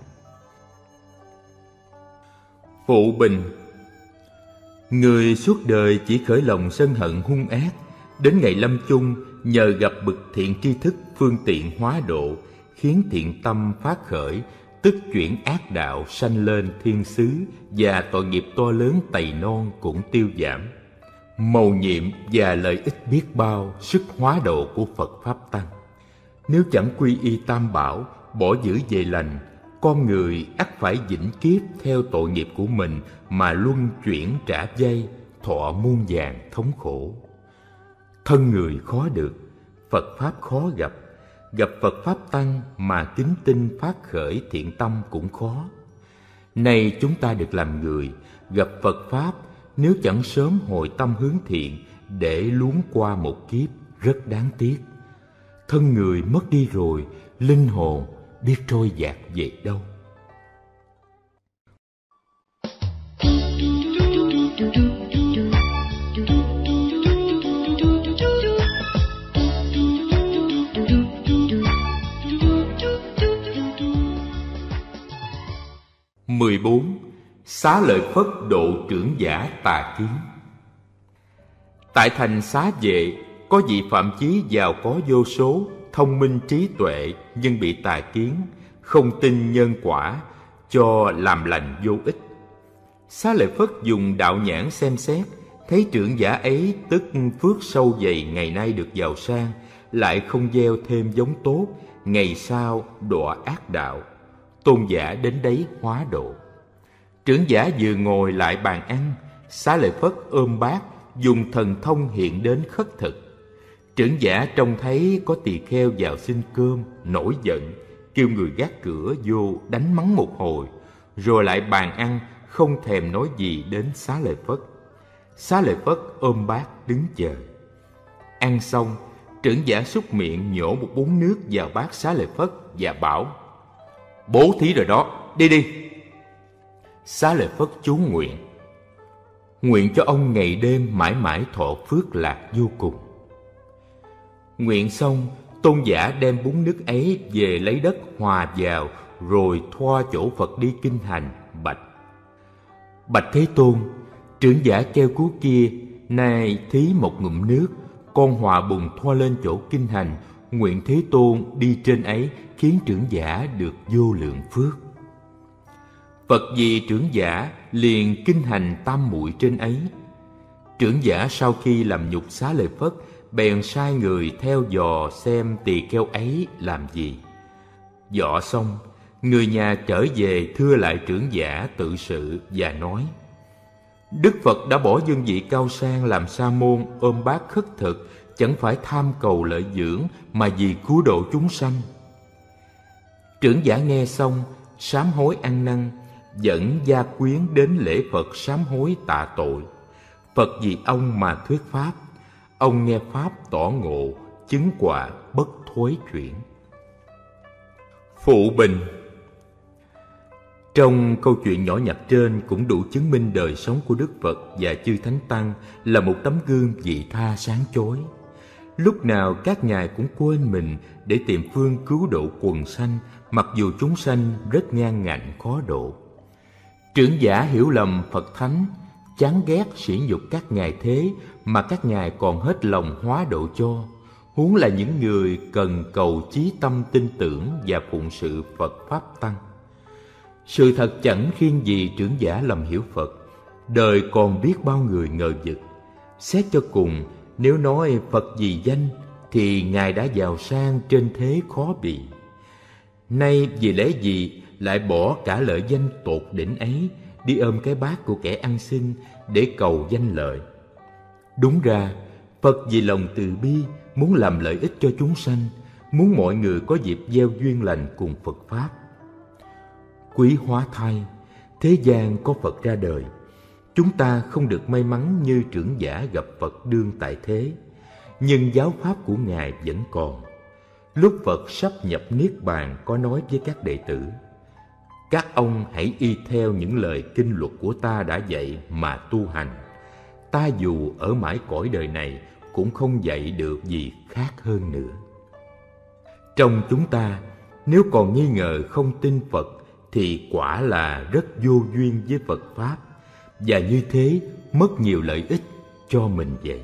Phụ bình: người suốt đời chỉ khởi lòng sân hận hung ác, đến ngày lâm chung nhờ gặp bậc thiện tri thức phương tiện hóa độ, khiến thiện tâm phát khởi, tức chuyển ác đạo sanh lên thiên xứ, và tội nghiệp to lớn tày non cũng tiêu giảm. Mầu nhiệm và lợi ích biết bao sức hóa độ của Phật Pháp Tăng. Nếu chẳng quy y tam bảo, bỏ giữ về lành, con người ắt phải vĩnh kiếp theo tội nghiệp của mình mà luân chuyển trả dây, thọ muôn vàn thống khổ. Thân người khó được, Phật Pháp khó gặp. Gặp Phật Pháp Tăng mà kính tinh phát khởi thiện tâm cũng khó. Nay chúng ta được làm người, gặp Phật Pháp, nếu chẳng sớm hồi tâm hướng thiện, để luống qua một kiếp rất đáng tiếc. Thân người mất đi rồi, linh hồn biết trôi dạt về đâu. mười bốn. Xá Lợi Phất độ trưởng giả tà kiến. Tại thành Xá Vệ, có vị phạm chí giàu có vô số, thông minh trí tuệ, nhưng bị tà kiến, không tin nhân quả, cho làm lành vô ích. Xá Lợi Phất dùng đạo nhãn xem xét, thấy trưởng giả ấy tức phước sâu dày ngày nay được giàu sang, lại không gieo thêm giống tốt, ngày sau đọa ác đạo. Tôn giả đến đấy hóa độ. Trưởng giả vừa ngồi lại bàn ăn, Xá Lợi Phất ôm bát, dùng thần thông hiện đến khất thực. Trưởng giả trông thấy có tỳ kheo vào xin cơm, nổi giận, kêu người gác cửa vô đánh mắng một hồi, rồi lại bàn ăn, không thèm nói gì đến Xá Lợi Phất. Xá Lợi Phất ôm bát đứng chờ. Ăn xong, trưởng giả xúc miệng nhổ một búng nước vào bát Xá Lợi Phất và bảo: bố thí rồi đó, đi đi. Xá Lợi Phất chú nguyện: nguyện cho ông ngày đêm mãi mãi thọ phước lạc vô cùng. Nguyện xong, tôn giả đem bún nước ấy về lấy đất hòa vào, rồi thoa chỗ Phật đi kinh hành, bạch: bạch Thế Tôn, trưởng giả keo cú kia nay thí một ngụm nước, con hòa bùn thoa lên chỗ kinh hành, nguyện Thế Tôn đi trên ấy khiến trưởng giả được vô lượng phước. Phật vì trưởng giả liền kinh hành tam muội trên ấy. Trưởng giả sau khi làm nhục Xá Lợi Phất, bèn sai người theo dò xem tỳ kheo ấy làm gì. Dọ xong, người nhà trở về thưa lại trưởng giả tự sự và nói: Đức Phật đã bỏ dương vị cao sang làm sa môn, ôm bát khất thực, chẳng phải tham cầu lợi dưỡng mà vì cứu độ chúng sanh. Trưởng giả nghe xong, sám hối ăn năn, dẫn gia quyến đến lễ Phật sám hối tạ tội. Phật vì ông mà thuyết pháp, ông nghe pháp tỏ ngộ, chứng quả bất thối chuyển. Phụ bình. Trong câu chuyện nhỏ nhặt trên cũng đủ chứng minh đời sống của Đức Phật và chư Thánh Tăng là một tấm gương vị tha sáng chói. Lúc nào các ngài cũng quên mình để tìm phương cứu độ quần sanh, mặc dù chúng sanh rất ngang ngạnh khó độ. Trưởng giả hiểu lầm Phật Thánh, chán ghét sỉ nhục các ngài thế mà các ngài còn hết lòng hóa độ cho, huống là những người cần cầu chí tâm tin tưởng và phụng sự Phật Pháp Tăng. Sự thật chẳng khiêng gì trưởng giả lầm hiểu Phật, đời còn biết bao người ngờ vực. Xét cho cùng, nếu nói Phật vì danh thì ngài đã giàu sang trên thế khó bị. Nay vì lẽ gì lại bỏ cả lợi danh tột đỉnh ấy, đi ôm cái bát của kẻ ăn xin để cầu danh lợi? Đúng ra, Phật vì lòng từ bi muốn làm lợi ích cho chúng sanh, muốn mọi người có dịp gieo duyên lành cùng Phật Pháp. Quý hóa thay, thế gian có Phật ra đời, chúng ta không được may mắn như trưởng giả gặp Phật đương tại thế, nhưng giáo pháp của ngài vẫn còn. Lúc Phật sắp nhập niết bàn có nói với các đệ tử: Các ông hãy y theo những lời kinh luật của ta đã dạy mà tu hành. Ta dù ở mãi cõi đời này cũng không dạy được gì khác hơn nữa. Trong chúng ta, nếu còn nghi ngờ không tin Phật thì quả là rất vô duyên với Phật Pháp, và như thế mất nhiều lợi ích cho mình vậy.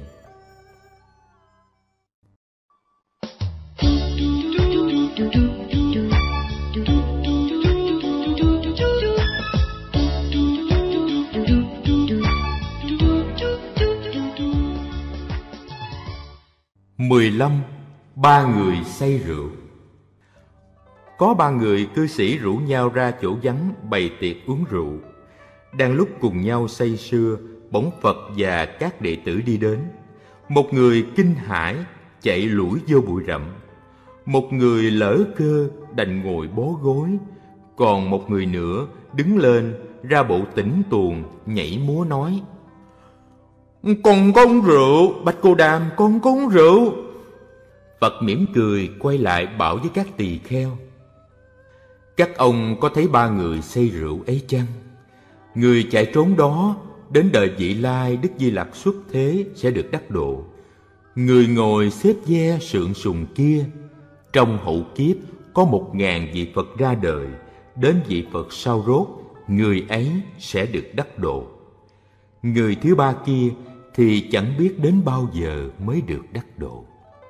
mười lăm. Ba người say rượu. Có ba người cư sĩ rủ nhau ra chỗ vắng bày tiệc uống rượu. Đang lúc cùng nhau say sưa, bỗng Phật và các đệ tử đi đến. Một người kinh hãi chạy lủi vô bụi rậm, một người lỡ cơ đành ngồi bó gối, còn một người nữa đứng lên ra bộ tỉnh tuồng nhảy múa nói: Con có uống rượu, Bạch Cô Đàm, con có uống rượu. Phật mỉm cười quay lại bảo với các tỳ kheo: Các ông có thấy ba người say rượu ấy chăng? Người chạy trốn đó đến đời vị lai Đức Di Lặc xuất thế sẽ được đắc độ. Người ngồi xếp ve sượng sùng kia, trong hậu kiếp có một ngàn vị Phật ra đời, đến vị Phật sau rốt, người ấy sẽ được đắc độ. Người thứ ba kia thì chẳng biết đến bao giờ mới được đắc độ.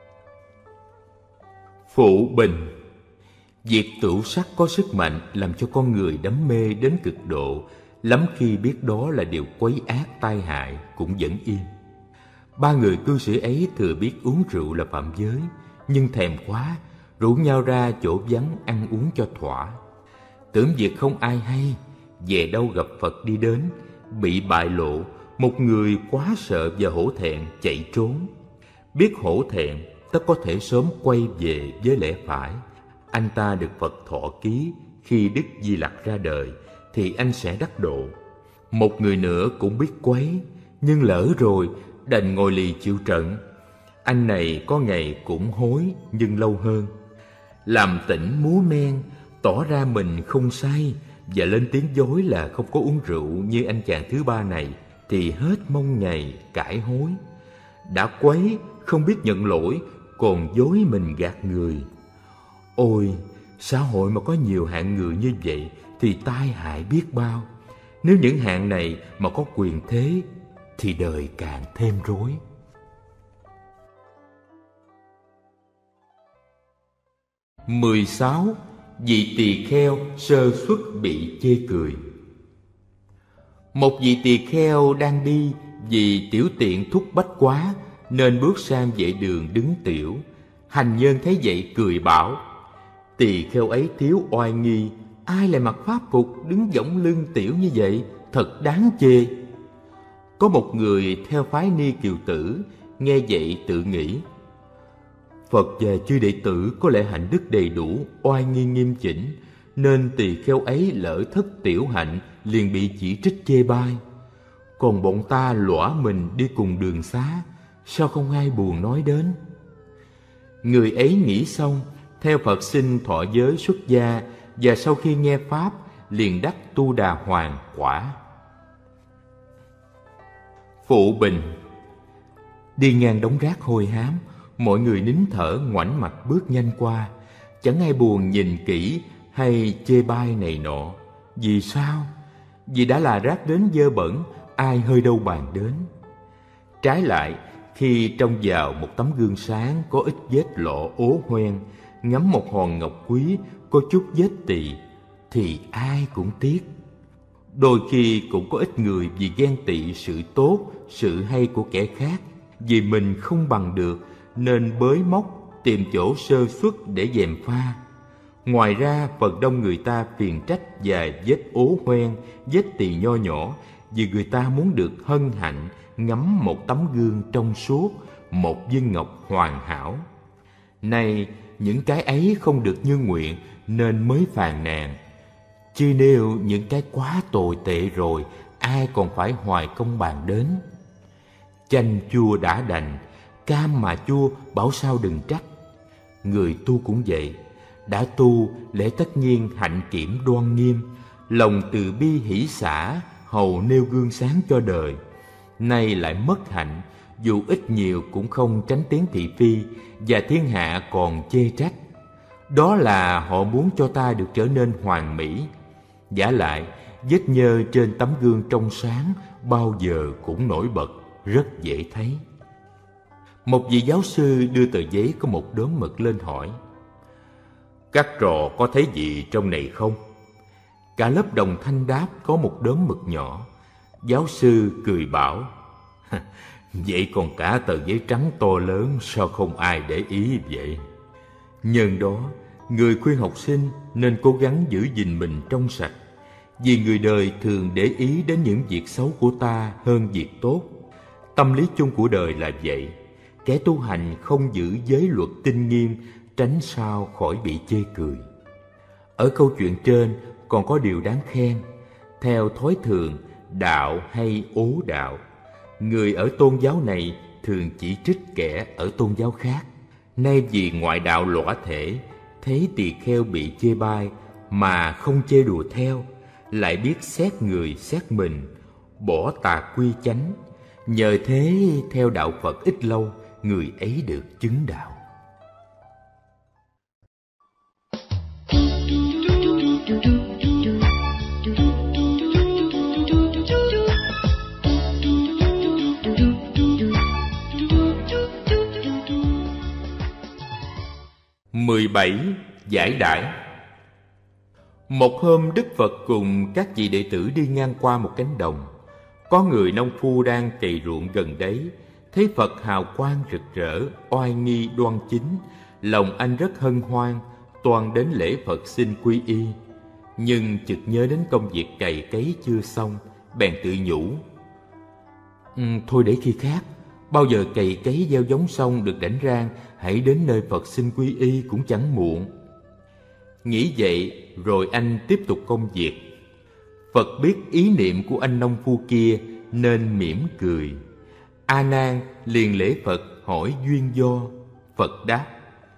Phụ bình. Việc tửu sắc có sức mạnh làm cho con người đắm mê đến cực độ, lắm khi biết đó là điều quấy ác tai hại cũng vẫn yên. Ba người cư sĩ ấy thừa biết uống rượu là phạm giới, nhưng thèm quá, rủ nhau ra chỗ vắng ăn uống cho thỏa. Tưởng việc không ai hay, về đâu gặp Phật đi đến, bị bại lộ, một người quá sợ và hổ thẹn chạy trốn. Biết hổ thẹn, tất có thể sớm quay về với lẽ phải. Anh ta được Phật thọ ký khi Đức Di Lặc ra đời, thì anh sẽ đắc độ. Một người nữa cũng biết quấy, nhưng lỡ rồi đành ngồi lì chịu trận. Anh này có ngày cũng hối, nhưng lâu hơn. Làm tỉnh múa men, tỏ ra mình không say, và lên tiếng dối là không có uống rượu như anh chàng thứ ba này, thì hết mong ngày cải hối. Đã quấy, không biết nhận lỗi, còn dối mình gạt người. Ôi, xã hội mà có nhiều hạng người như vậy thì tai hại biết bao. Nếu những hạng này mà có quyền thế thì đời càng thêm rối. mười sáu. Vị tỳ kheo sơ xuất bị chê cười. Một vị tỳ kheo đang đi, vì tiểu tiện thúc bách quá nên bước sang vệ đường đứng tiểu. Hành nhân thấy vậy cười bảo: tỳ kheo ấy thiếu oai nghi, ai lại mặc pháp phục đứng võng lưng tiểu như vậy, thật đáng chê. Có một người theo phái Ni Kiều Tử nghe vậy tự nghĩ: Phật và chư đệ tử có lẽ hạnh đức đầy đủ, oai nghi nghiêm chỉnh, nên tỳ kheo ấy lỡ thất tiểu hạnh liền bị chỉ trích chê bai. Còn bọn ta lõa mình đi cùng đường xá, sao không ai buồn nói đến? Người ấy nghĩ xong, theo Phật xin thọ giới xuất gia, và sau khi nghe pháp liền đắc Tu Đà Hoàng quả. Phụ bình. Đi ngang đống rác hôi hám, mọi người nín thở ngoảnh mặt bước nhanh qua, chẳng ai buồn nhìn kỹ hay chê bai này nọ. Vì sao? Vì đã là rác đến dơ bẩn, ai hơi đâu bàn đến. Trái lại, khi trông vào một tấm gương sáng có ít vết lọ ố hoen, ngắm một hòn ngọc quý có chút vết tỳ, thì ai cũng tiếc. Đôi khi cũng có ít người vì ghen tị sự tốt, sự hay của kẻ khác, vì mình không bằng được nên bới móc tìm chỗ sơ xuất để gièm pha. Ngoài ra, phần đông người ta phiền trách và vết ố hoen, vết tỳ nho nhỏ, vì người ta muốn được hân hạnh ngắm một tấm gương trong suốt, một viên ngọc hoàn hảo. Nay những cái ấy không được như nguyện nên mới phàn nàn. Chứ nếu những cái quá tồi tệ rồi, ai còn phải hoài công bàn đến. Chanh chua đã đành, cam mà chua bảo sao đừng trách. Người tu cũng vậy, đã tu lẽ tất nhiên hạnh kiểm đoan nghiêm, lòng từ bi hỷ xả, hầu nêu gương sáng cho đời. Nay lại mất hạnh, dù ít nhiều cũng không tránh tiếng thị phi, và thiên hạ còn chê trách. Đó là họ muốn cho ta được trở nên hoàn mỹ. Vả lại, vết nhơ trên tấm gương trong sáng bao giờ cũng nổi bật, rất dễ thấy. Một vị giáo sư đưa tờ giấy có một đốm mực lên hỏi: các trò có thấy gì trong này không? Cả lớp đồng thanh đáp có một đốm mực nhỏ. Giáo sư cười bảo: vậy còn cả tờ giấy trắng to lớn, sao không ai để ý vậy? Nhân đó, người khuyên học sinh nên cố gắng giữ gìn mình trong sạch, vì người đời thường để ý đến những việc xấu của ta hơn việc tốt. Tâm lý chung của đời là vậy. Kẻ tu hành không giữ giới luật tinh nghiêm, tránh sao khỏi bị chê cười. Ở câu chuyện trên còn có điều đáng khen. Theo thói thường, đạo hay ố đạo, người ở tôn giáo này thường chỉ trích kẻ ở tôn giáo khác. Nay vì ngoại đạo lõa thể, thấy tỳ kheo bị chê bai mà không chê đùa theo, lại biết xét người xét mình, bỏ tà quy chánh. Nhờ thế theo đạo Phật ít lâu, người ấy được chứng đạo. mười bảy. Giải đãi. Một hôm, Đức Phật cùng các vị đệ tử đi ngang qua một cánh đồng. Có người nông phu đang cày ruộng gần đấy, thấy Phật hào quang rực rỡ, oai nghi đoan chính, lòng anh rất hân hoan, toan đến lễ Phật xin quy y. Nhưng chợt nhớ đến công việc cày cấy chưa xong, bèn tự nhủ: ừ, thôi để khi khác, bao giờ cày cấy gieo giống xong được đảnh rang, hãy đến nơi Phật xin quy y cũng chẳng muộn. Nghĩ vậy rồi anh tiếp tục công việc. Phật biết ý niệm của anh nông phu kia nên mỉm cười. A Nan liền lễ Phật hỏi duyên do. Phật đáp: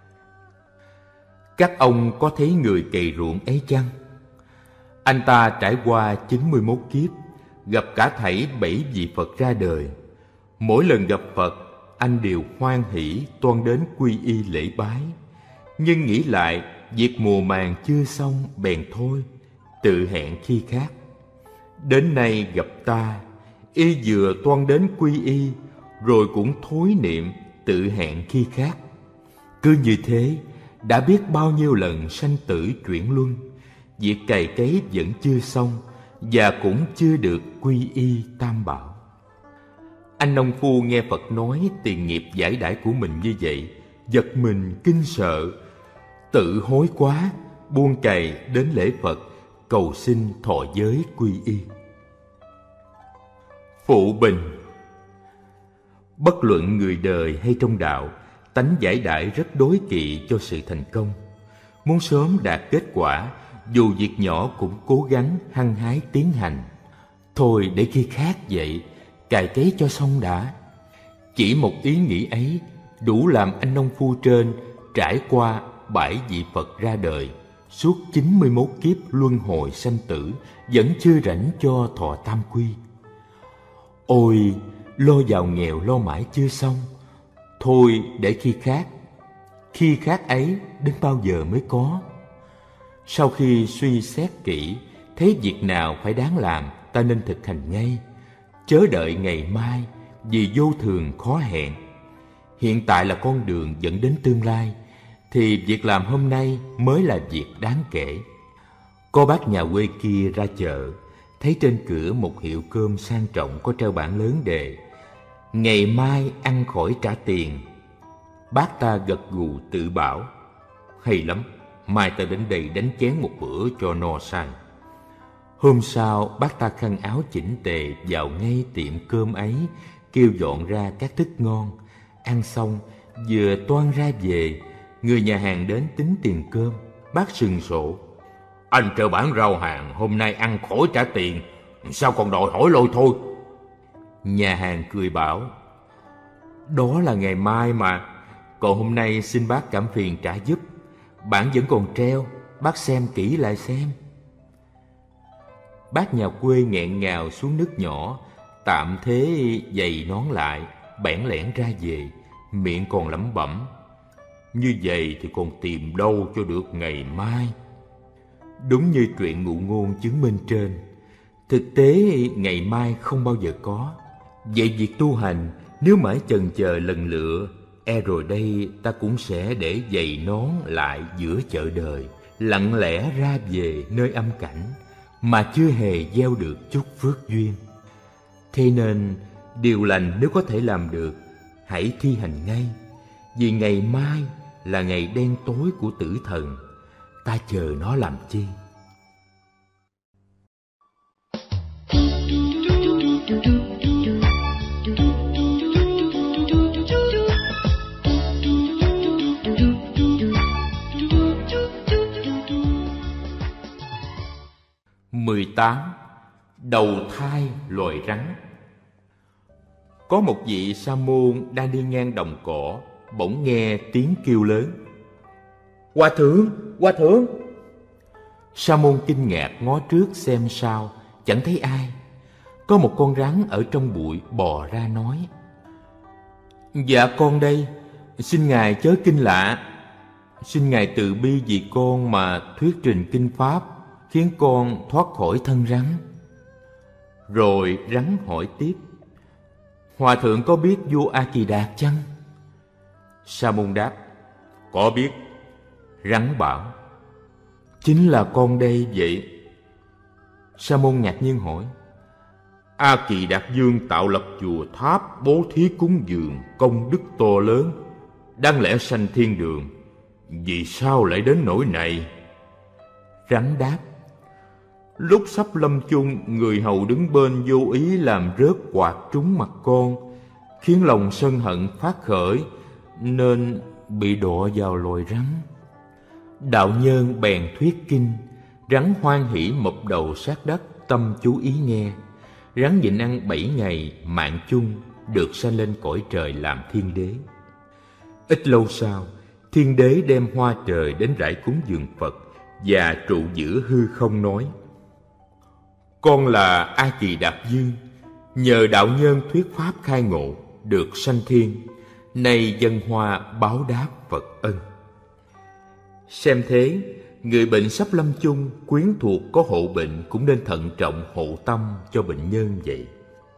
các ông có thấy người cày ruộng ấy chăng? Anh ta trải qua chín mươi mốt kiếp, gặp cả thảy bảy vị Phật ra đời. Mỗi lần gặp Phật, anh đều hoan hỷ toan đến quy y lễ bái. Nhưng nghĩ lại, việc mùa màng chưa xong bèn thôi, tự hẹn khi khác. Đến nay gặp ta, y vừa toan đến quy y, rồi cũng thối niệm tự hẹn khi khác. Cứ như thế, đã biết bao nhiêu lần sanh tử chuyển luân, việc cày cấy vẫn chưa xong và cũng chưa được quy y tam bảo. Anh nông phu nghe Phật nói tiền nghiệp giải đãi của mình như vậy, giật mình kinh sợ, tự hối quá, buông cày đến lễ Phật, cầu xin thọ giới quy y. Phụ bình: bất luận người đời hay trong đạo, tánh giải đãi rất đối kỵ cho sự thành công. Muốn sớm đạt kết quả, dù việc nhỏ cũng cố gắng hăng hái tiến hành. Thôi để khi khác vậy, cày cấy cho xong đã. Chỉ một ý nghĩ ấy đủ làm anh nông phu trên trải qua bảy vị Phật ra đời, suốt chín mươi mốt kiếp luân hồi sanh tử, vẫn chưa rảnh cho thọ tam quy. Ôi, lo giàu nghèo lo mãi chưa xong, thôi để khi khác. Khi khác ấy đến bao giờ mới có? Sau khi suy xét kỹ, thấy việc nào phải đáng làm, ta nên thực hành ngay, chớ đợi ngày mai, vì vô thường khó hẹn. Hiện tại là con đường dẫn đến tương lai, thì việc làm hôm nay mới là việc đáng kể. Có bác nhà quê kia ra chợ, thấy trên cửa một hiệu cơm sang trọng có treo bảng lớn đề: ngày mai ăn khỏi trả tiền. Bác ta gật gù tự bảo: hay lắm, mai ta đến đây đánh chén một bữa cho no say. Hôm sau, bác ta khăn áo chỉnh tề vào ngay tiệm cơm ấy, kêu dọn ra các thức ngon. Ăn xong, vừa toan ra về, người nhà hàng đến tính tiền cơm. Bác sừng sộ: anh treo bảng rau hàng hôm nay ăn khỏi trả tiền, sao còn đòi hỏi lôi thôi? Nhà hàng cười bảo: đó là ngày mai mà, còn hôm nay xin bác cảm phiền trả giúp. Bảng vẫn còn treo, bác xem kỹ lại xem. Bác nhà quê nghẹn ngào xuống nước nhỏ, tạm thế giày nón lại, bẽn lẽn ra về, miệng còn lẩm bẩm: như vậy thì còn tìm đâu cho được ngày mai. Đúng như truyện ngụ ngôn chứng minh trên, thực tế ngày mai không bao giờ có. Vậy việc tu hành nếu mãi chần chờ lần lựa, e rồi đây ta cũng sẽ để giày nón lại giữa chợ đời, lặng lẽ ra về nơi âm cảnh, mà chưa hề gieo được chút phước duyên. Thế nên điều lành nếu có thể làm được, hãy thi hành ngay, vì ngày mai là ngày đen tối của tử thần, ta chờ nó làm chi? mười tám. Đầu thai loài rắn. Có một vị sa môn đang đi ngang đồng cỏ, bỗng nghe tiếng kêu lớn: Hòa thượng, hòa thượng! Sa môn kinh ngạc ngó trước xem sau, chẳng thấy ai. Có một con rắn ở trong bụi bò ra nói: Dạ con đây, xin ngài chớ kinh lạ. Xin ngài từ bi vì con mà thuyết trình kinh pháp, khiến con thoát khỏi thân rắn. Rồi rắn hỏi tiếp: Hòa thượng có biết vua A Kỳ Đạt chăng? Sa môn đáp: Có biết. Rắn bảo: Chính là con đây vậy. Sa môn ngạc nhiên hỏi: A Kỳ Đạt Dương tạo lập chùa tháp, bố thí cúng dường, công đức to lớn, đáng lẽ sanh thiên đường, vì sao lại đến nỗi này? Rắn đáp: Lúc sắp lâm chung, người hầu đứng bên vô ý làm rớt quạt trúng mặt con, khiến lòng sân hận phát khởi, nên bị đọa vào loài rắn. Đạo nhân bèn thuyết kinh, rắn hoan hỉ mập đầu sát đất, tâm chú ý nghe. Rắn nhịn ăn bảy ngày, mạng chung, được sanh lên cõi trời làm thiên đế. Ít lâu sau, thiên đế đem hoa trời đến rải cúng dường Phật và trụ giữa hư không nói: Con là A Kỳ Đạt Dương, nhờ đạo nhân thuyết pháp khai ngộ, được sanh thiên, nay dâng hoa báo đáp Phật ân. Xem thế, người bệnh sắp lâm chung, quyến thuộc có hộ bệnh cũng nên thận trọng hộ tâm cho bệnh nhân vậy.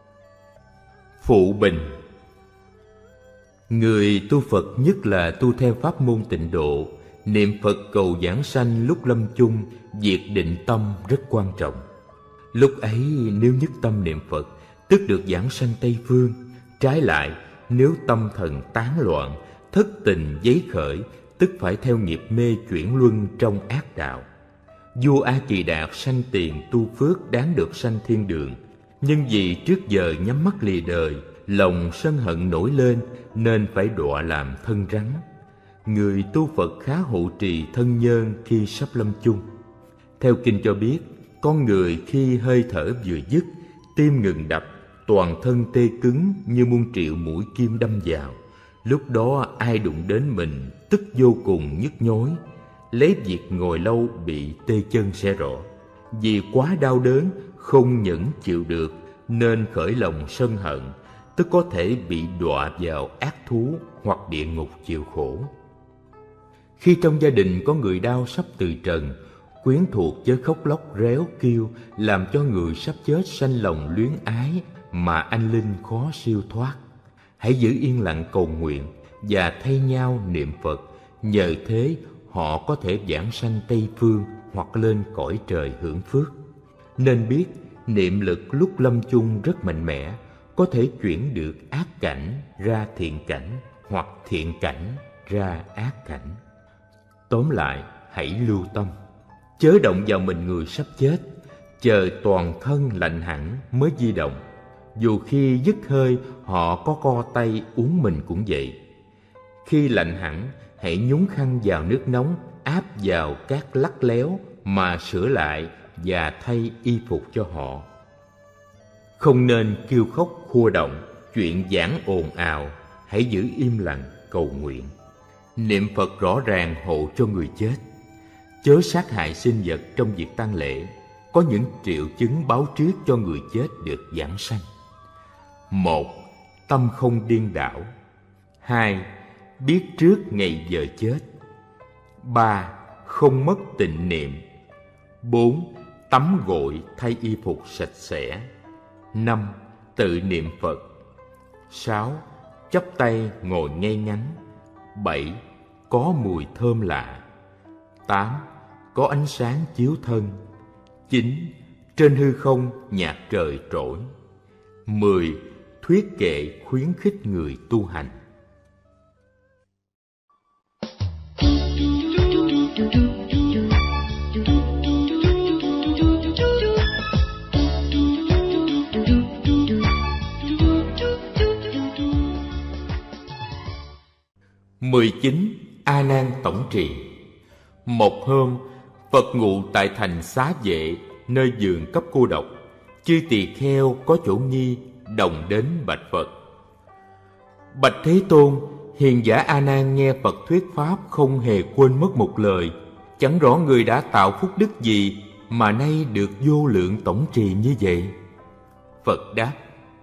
Phụ bình: Người tu Phật, nhất là tu theo pháp môn tịnh độ, Niệm Phật cầu giảng sanh lúc lâm chung, việc định tâm rất quan trọng. Lúc ấy nếu nhất tâm niệm Phật, tức được giảng sanh Tây Phương. Trái lại, nếu tâm thần tán loạn, thất tình giấy khởi, tức phải theo nghiệp mê chuyển luân trong ác đạo. Vua A Kỳ Đạt sanh tiền tu phước đáng được sanh thiên đường, nhưng vì trước giờ nhắm mắt lìa đời, lòng sân hận nổi lên nên phải đọa làm thân rắn. Người tu Phật khá hộ trì thân nhân khi sắp lâm chung. Theo kinh cho biết, con người khi hơi thở vừa dứt, tim ngừng đập, toàn thân tê cứng như muôn triệu mũi kim đâm vào. Lúc đó ai đụng đến mình tức vô cùng nhức nhối, lấy việc ngồi lâu bị tê chân sẽ rõ. Vì quá đau đớn, không nhẫn chịu được nên khởi lòng sân hận, tức có thể bị đọa vào ác thú hoặc địa ngục chịu khổ. Khi trong gia đình có người đau sắp từ trần, quyến thuộc chớ khóc lóc réo kêu, làm cho người sắp chết sanh lòng luyến ái mà anh linh khó siêu thoát. Hãy giữ yên lặng cầu nguyện và thay nhau niệm Phật, nhờ thế họ có thể giảng sanh Tây Phương hoặc lên cõi trời hưởng phước. Nên biết niệm lực lúc lâm chung rất mạnh mẽ, có thể chuyển được ác cảnh ra thiện cảnh hoặc thiện cảnh ra ác cảnh. Tóm lại, hãy lưu tâm, chớ động vào mình người sắp chết, chờ toàn thân lạnh hẳn mới di động. Dù khi dứt hơi họ có co tay uống mình cũng vậy. Khi lạnh hẳn, hãy nhúng khăn vào nước nóng, áp vào các lắc léo mà sửa lại và thay y phục cho họ. Không nên kêu khóc khua động, chuyện giảng ồn ào, hãy giữ im lặng cầu nguyện. Niệm Phật rõ ràng hộ cho người chết. Chớ sát hại sinh vật trong việc tang lễ, có những triệu chứng báo trước cho người chết được giảng sanh. Một, tâm không điên đảo. Hai, biết trước ngày giờ chết. Ba, không mất tịnh niệm. Bốn, tắm gội thay y phục sạch sẽ. Năm, tự niệm Phật. Sáu, chắp tay ngồi ngay ngắn. Bảy, có mùi thơm lạ. Tám, có ánh sáng chiếu thân. Chín, trên hư không nhạc trời trỗi. Mười, thuyết kệ khuyến khích người tu hành. Mười chín. A Nan tổng trì. Một hôm, Phật ngụ tại thành Xá Vệ, nơi vườn cấp cô độc. Chư tỳ kheo có chỗ nghi, đồng đến bạch Phật. Bạch Thế Tôn, hiền giả A Nan nghe Phật thuyết pháp không hề quên mất một lời. Chẳng rõ người đã tạo phúc đức gì mà nay được vô lượng tổng trì như vậy. Phật đáp: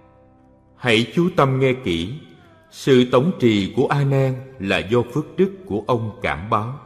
hãy chú tâm nghe kỹ. Sự tổng trì của A Nan là do phước đức của ông cảm báo.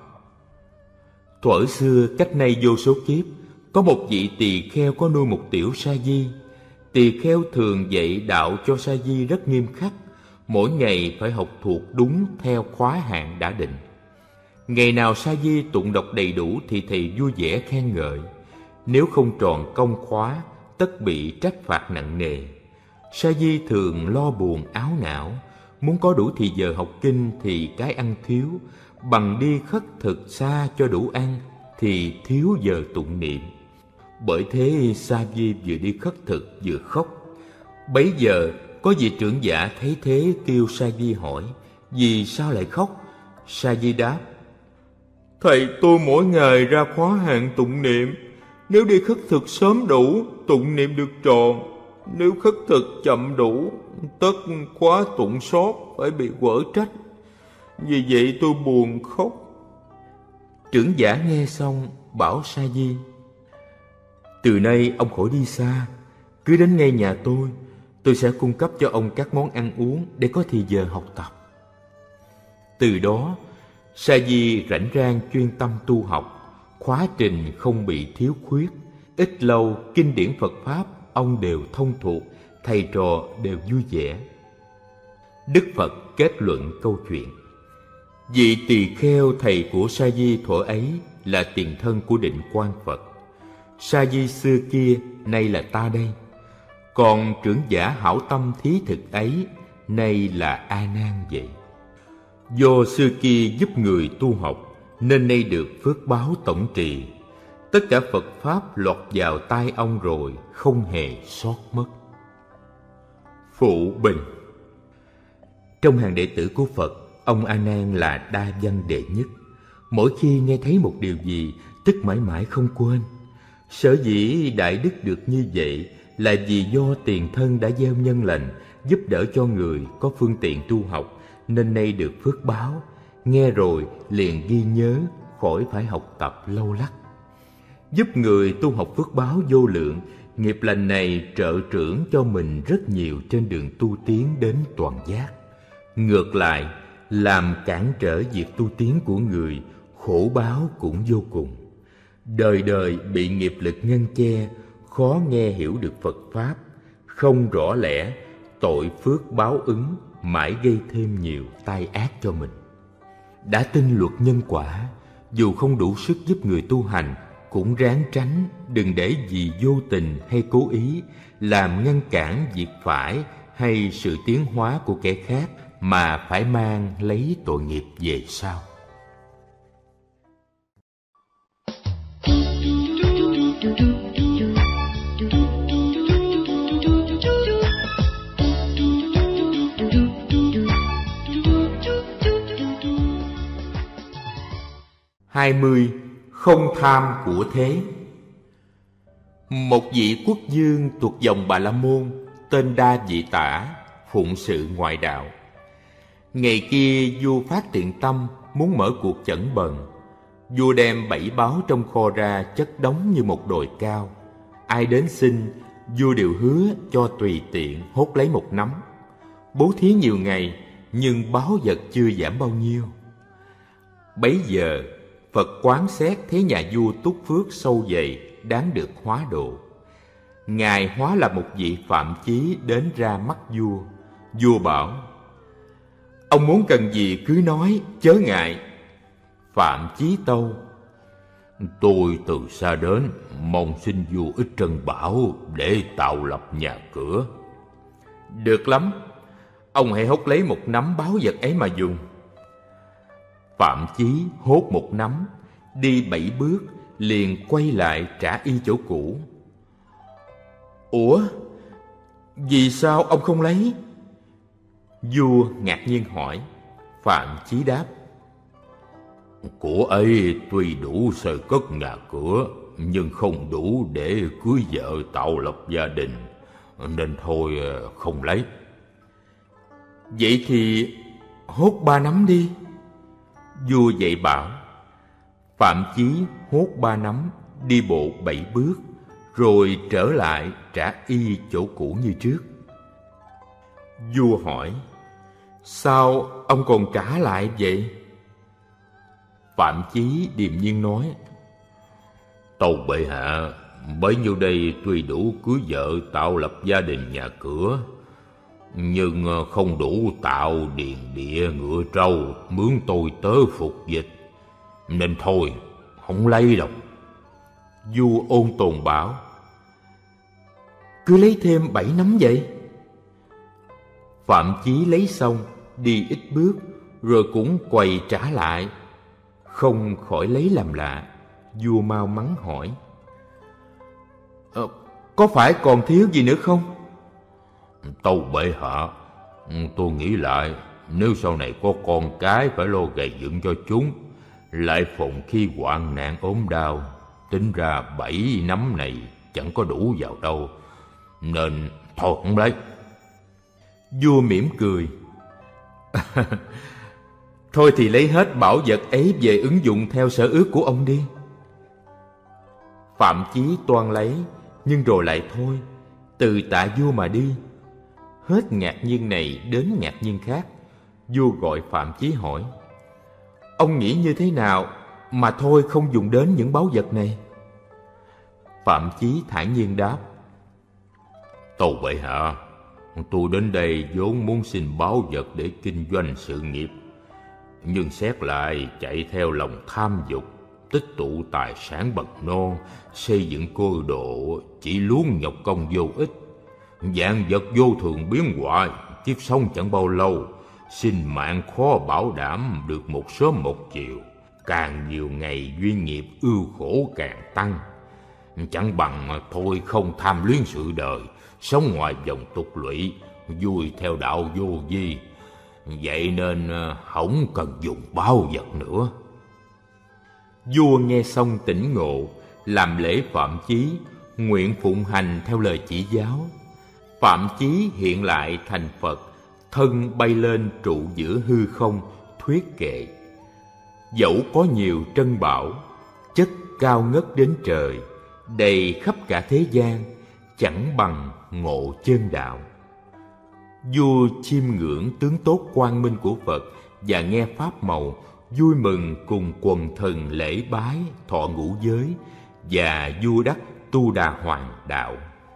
Thuở xưa cách nay vô số kiếp, có một vị tỳ kheo có nuôi một tiểu sa di. Tỳ kheo thường dạy đạo cho sa di rất nghiêm khắc, mỗi ngày phải học thuộc đúng theo khóa hạn đã định. Ngày nào sa di tụng đọc đầy đủ thì thầy vui vẻ khen ngợi. Nếu không tròn công khóa, tất bị trách phạt nặng nề. Sa di thường lo buồn áo não, muốn có đủ thì giờ học kinh thì cái ăn thiếu, bằng đi khất thực xa cho đủ ăn thì thiếu giờ tụng niệm. Bởi thế sa di vừa đi khất thực vừa khóc. Bấy giờ có vị trưởng giả thấy thế kêu sa di hỏi: vì sao lại khóc? Sa di đáp: thầy tôi mỗi ngày ra khóa hạn tụng niệm, nếu đi khất thực sớm đủ, tụng niệm được tròn. Nếu khất thực chậm đủ, tất khóa tụng sót, phải bị quở trách. Vì vậy tôi buồn khóc. Trưởng giả nghe xong bảo sa di: từ nay ông khỏi đi xa, cứ đến ngay nhà tôi, tôi sẽ cung cấp cho ông các món ăn uống để có thì giờ học tập. Từ đó, sa di rảnh rang chuyên tâm tu học, khóa trình không bị thiếu khuyết. Ít lâu, kinh điển Phật Pháp ông đều thông thuộc, thầy trò đều vui vẻ. Đức Phật kết luận câu chuyện: Vị tỳ kheo thầy của Sa Di thuở ấy là tiền thân của Định Quang Phật. Sa Di xưa kia nay là ta đây. Còn trưởng giả hảo tâm thí thực ấy nay là A Nan vậy. Do xưa kia giúp người tu học nên nay được phước báo tổng trì. Tất cả Phật Pháp lọt vào tai ông rồi, không hề sót mất. Phụ bình. Trong hàng đệ tử của Phật, ông A Nan là đa văn đệ nhất. Mỗi khi nghe thấy một điều gì, tức mãi mãi không quên. Sở dĩ đại đức được như vậy là vì do tiền thân đã gieo nhân lành, giúp đỡ cho người có phương tiện tu học, nên nay được phước báo. Nghe rồi liền ghi nhớ, khỏi phải học tập lâu lắc. Giúp người tu học phước báo vô lượng, nghiệp lành này trợ trưởng cho mình rất nhiều trên đường tu tiến đến toàn giác. Ngược lại, làm cản trở việc tu tiến của người, khổ báo cũng vô cùng. Đời đời bị nghiệp lực ngăn che, khó nghe hiểu được Phật Pháp, không rõ lẽ, tội phước báo ứng, mãi gây thêm nhiều tai ác cho mình. Đã tin luật nhân quả, dù không đủ sức giúp người tu hành, cũng ráng tránh, đừng để vì vô tình hay cố ý làm ngăn cản việc phải hay sự tiến hóa của kẻ khác mà phải mang lấy tội nghiệp về sau. hai mươi. Không tham của thế. Một vị quốc vương thuộc dòng Bà La Môn tên Đa Vị Tả, phụng sự ngoại đạo. Ngày kia vua phát tiện tâm muốn mở cuộc chẩn bần. Vua đem bảy báu trong kho ra chất đống như một đồi cao. Ai đến xin, vua đều hứa cho tùy tiện hốt lấy một nắm. Bố thí nhiều ngày, nhưng báu vật chưa giảm bao nhiêu. Bấy giờ Phật quán xét thấy nhà vua túc phước sâu dày, đáng được hóa độ. Ngài hóa là một vị Phạm Chí đến ra mắt vua. Vua bảo: ông muốn cần gì cứ nói, chớ ngại. Phạm Chí tâu: tôi từ xa đến, mong xin vua ít trân bảo để tạo lập nhà cửa. Được lắm, ông hãy hốt lấy một nắm báu vật ấy mà dùng. Phạm Chí hốt một nắm, đi bảy bước, liền quay lại trả y chỗ cũ. Ủa, vì sao ông không lấy? Vua ngạc nhiên hỏi. Phạm Chí đáp: của ấy tuy đủ xây cất nhà cửa, nhưng không đủ để cưới vợ tạo lập gia đình, nên thôi không lấy. Vậy thì hốt ba nắm đi. Vua dạy bảo. Phạm Chí hốt ba nắm, đi bộ bảy bước, rồi trở lại trả y chỗ cũ như trước. Vua hỏi: sao ông còn trả lại vậy? Phạm Chí điềm nhiên nói: tâu bệ hạ, bấy nhiêu đây tuy đủ cưới vợ tạo lập gia đình nhà cửa, nhưng không đủ tạo điền địa ngựa trâu, mướn tôi tớ phục dịch, nên thôi không lấy đâu. Vua ôn tồn bảo: cứ lấy thêm bảy nắm vậy. Phạm Chí lấy xong, đi ít bước, rồi cũng quay trả lại. Không khỏi lấy làm lạ. Vua mau mắng hỏi: ờ, có phải còn thiếu gì nữa không? Tâu bệ hạ, tôi nghĩ lại, nếu sau này có con cái phải lo gầy dựng cho chúng, lại phòng khi hoạn nạn ốm đau, tính ra bảy nắm này chẳng có đủ vào đâu, nên thôi không lấy. Vua mỉm cười. Thôi thì lấy hết bảo vật ấy về ứng dụng theo sở ước của ông đi. Phạm Chí toan lấy, nhưng rồi lại thôi, từ tạ vua mà đi. Hết ngạc nhiên này đến ngạc nhiên khác. Vua gọi Phạm Chí hỏi: ông nghĩ như thế nào mà thôi không dùng đến những báu vật này? Phạm Chí thản nhiên đáp: tâu bệ hạ, tôi đến đây vốn muốn xin báu vật để kinh doanh sự nghiệp, Nhưng xét lại chạy theo lòng tham dục, tích tụ tài sản bậc non, xây dựng cơ độ, chỉ luống nhọc công vô ích. Vạn vật vô thường biến hoại, kiếp sống chẳng bao lâu, sinh mạng khó bảo đảm được một sớm một chiều. Càng nhiều ngày duyên nghiệp ưu khổ càng tăng. Chẳng bằng thôi không tham luyến sự đời, sống ngoài vòng tục lụy, vui theo đạo vô vi. Vậy nên không cần dùng bao vật nữa. Vua nghe xong tỉnh ngộ, làm lễ Phạm Chí, nguyện phụng hành theo lời chỉ giáo. Phạm Chí hiện lại thành Phật, thân bay lên trụ giữa hư không, thuyết kệ: dẫu có nhiều trân bảo, chất cao ngất đến trời, đầy khắp cả thế gian, chẳng bằng ngộ chân đạo. Vua chiêm ngưỡng tướng tốt quang minh của Phật và nghe pháp màu, vui mừng cùng quần thần lễ bái, thọ ngũ giới, và vua đắc Tu Đà Hoàng đạo.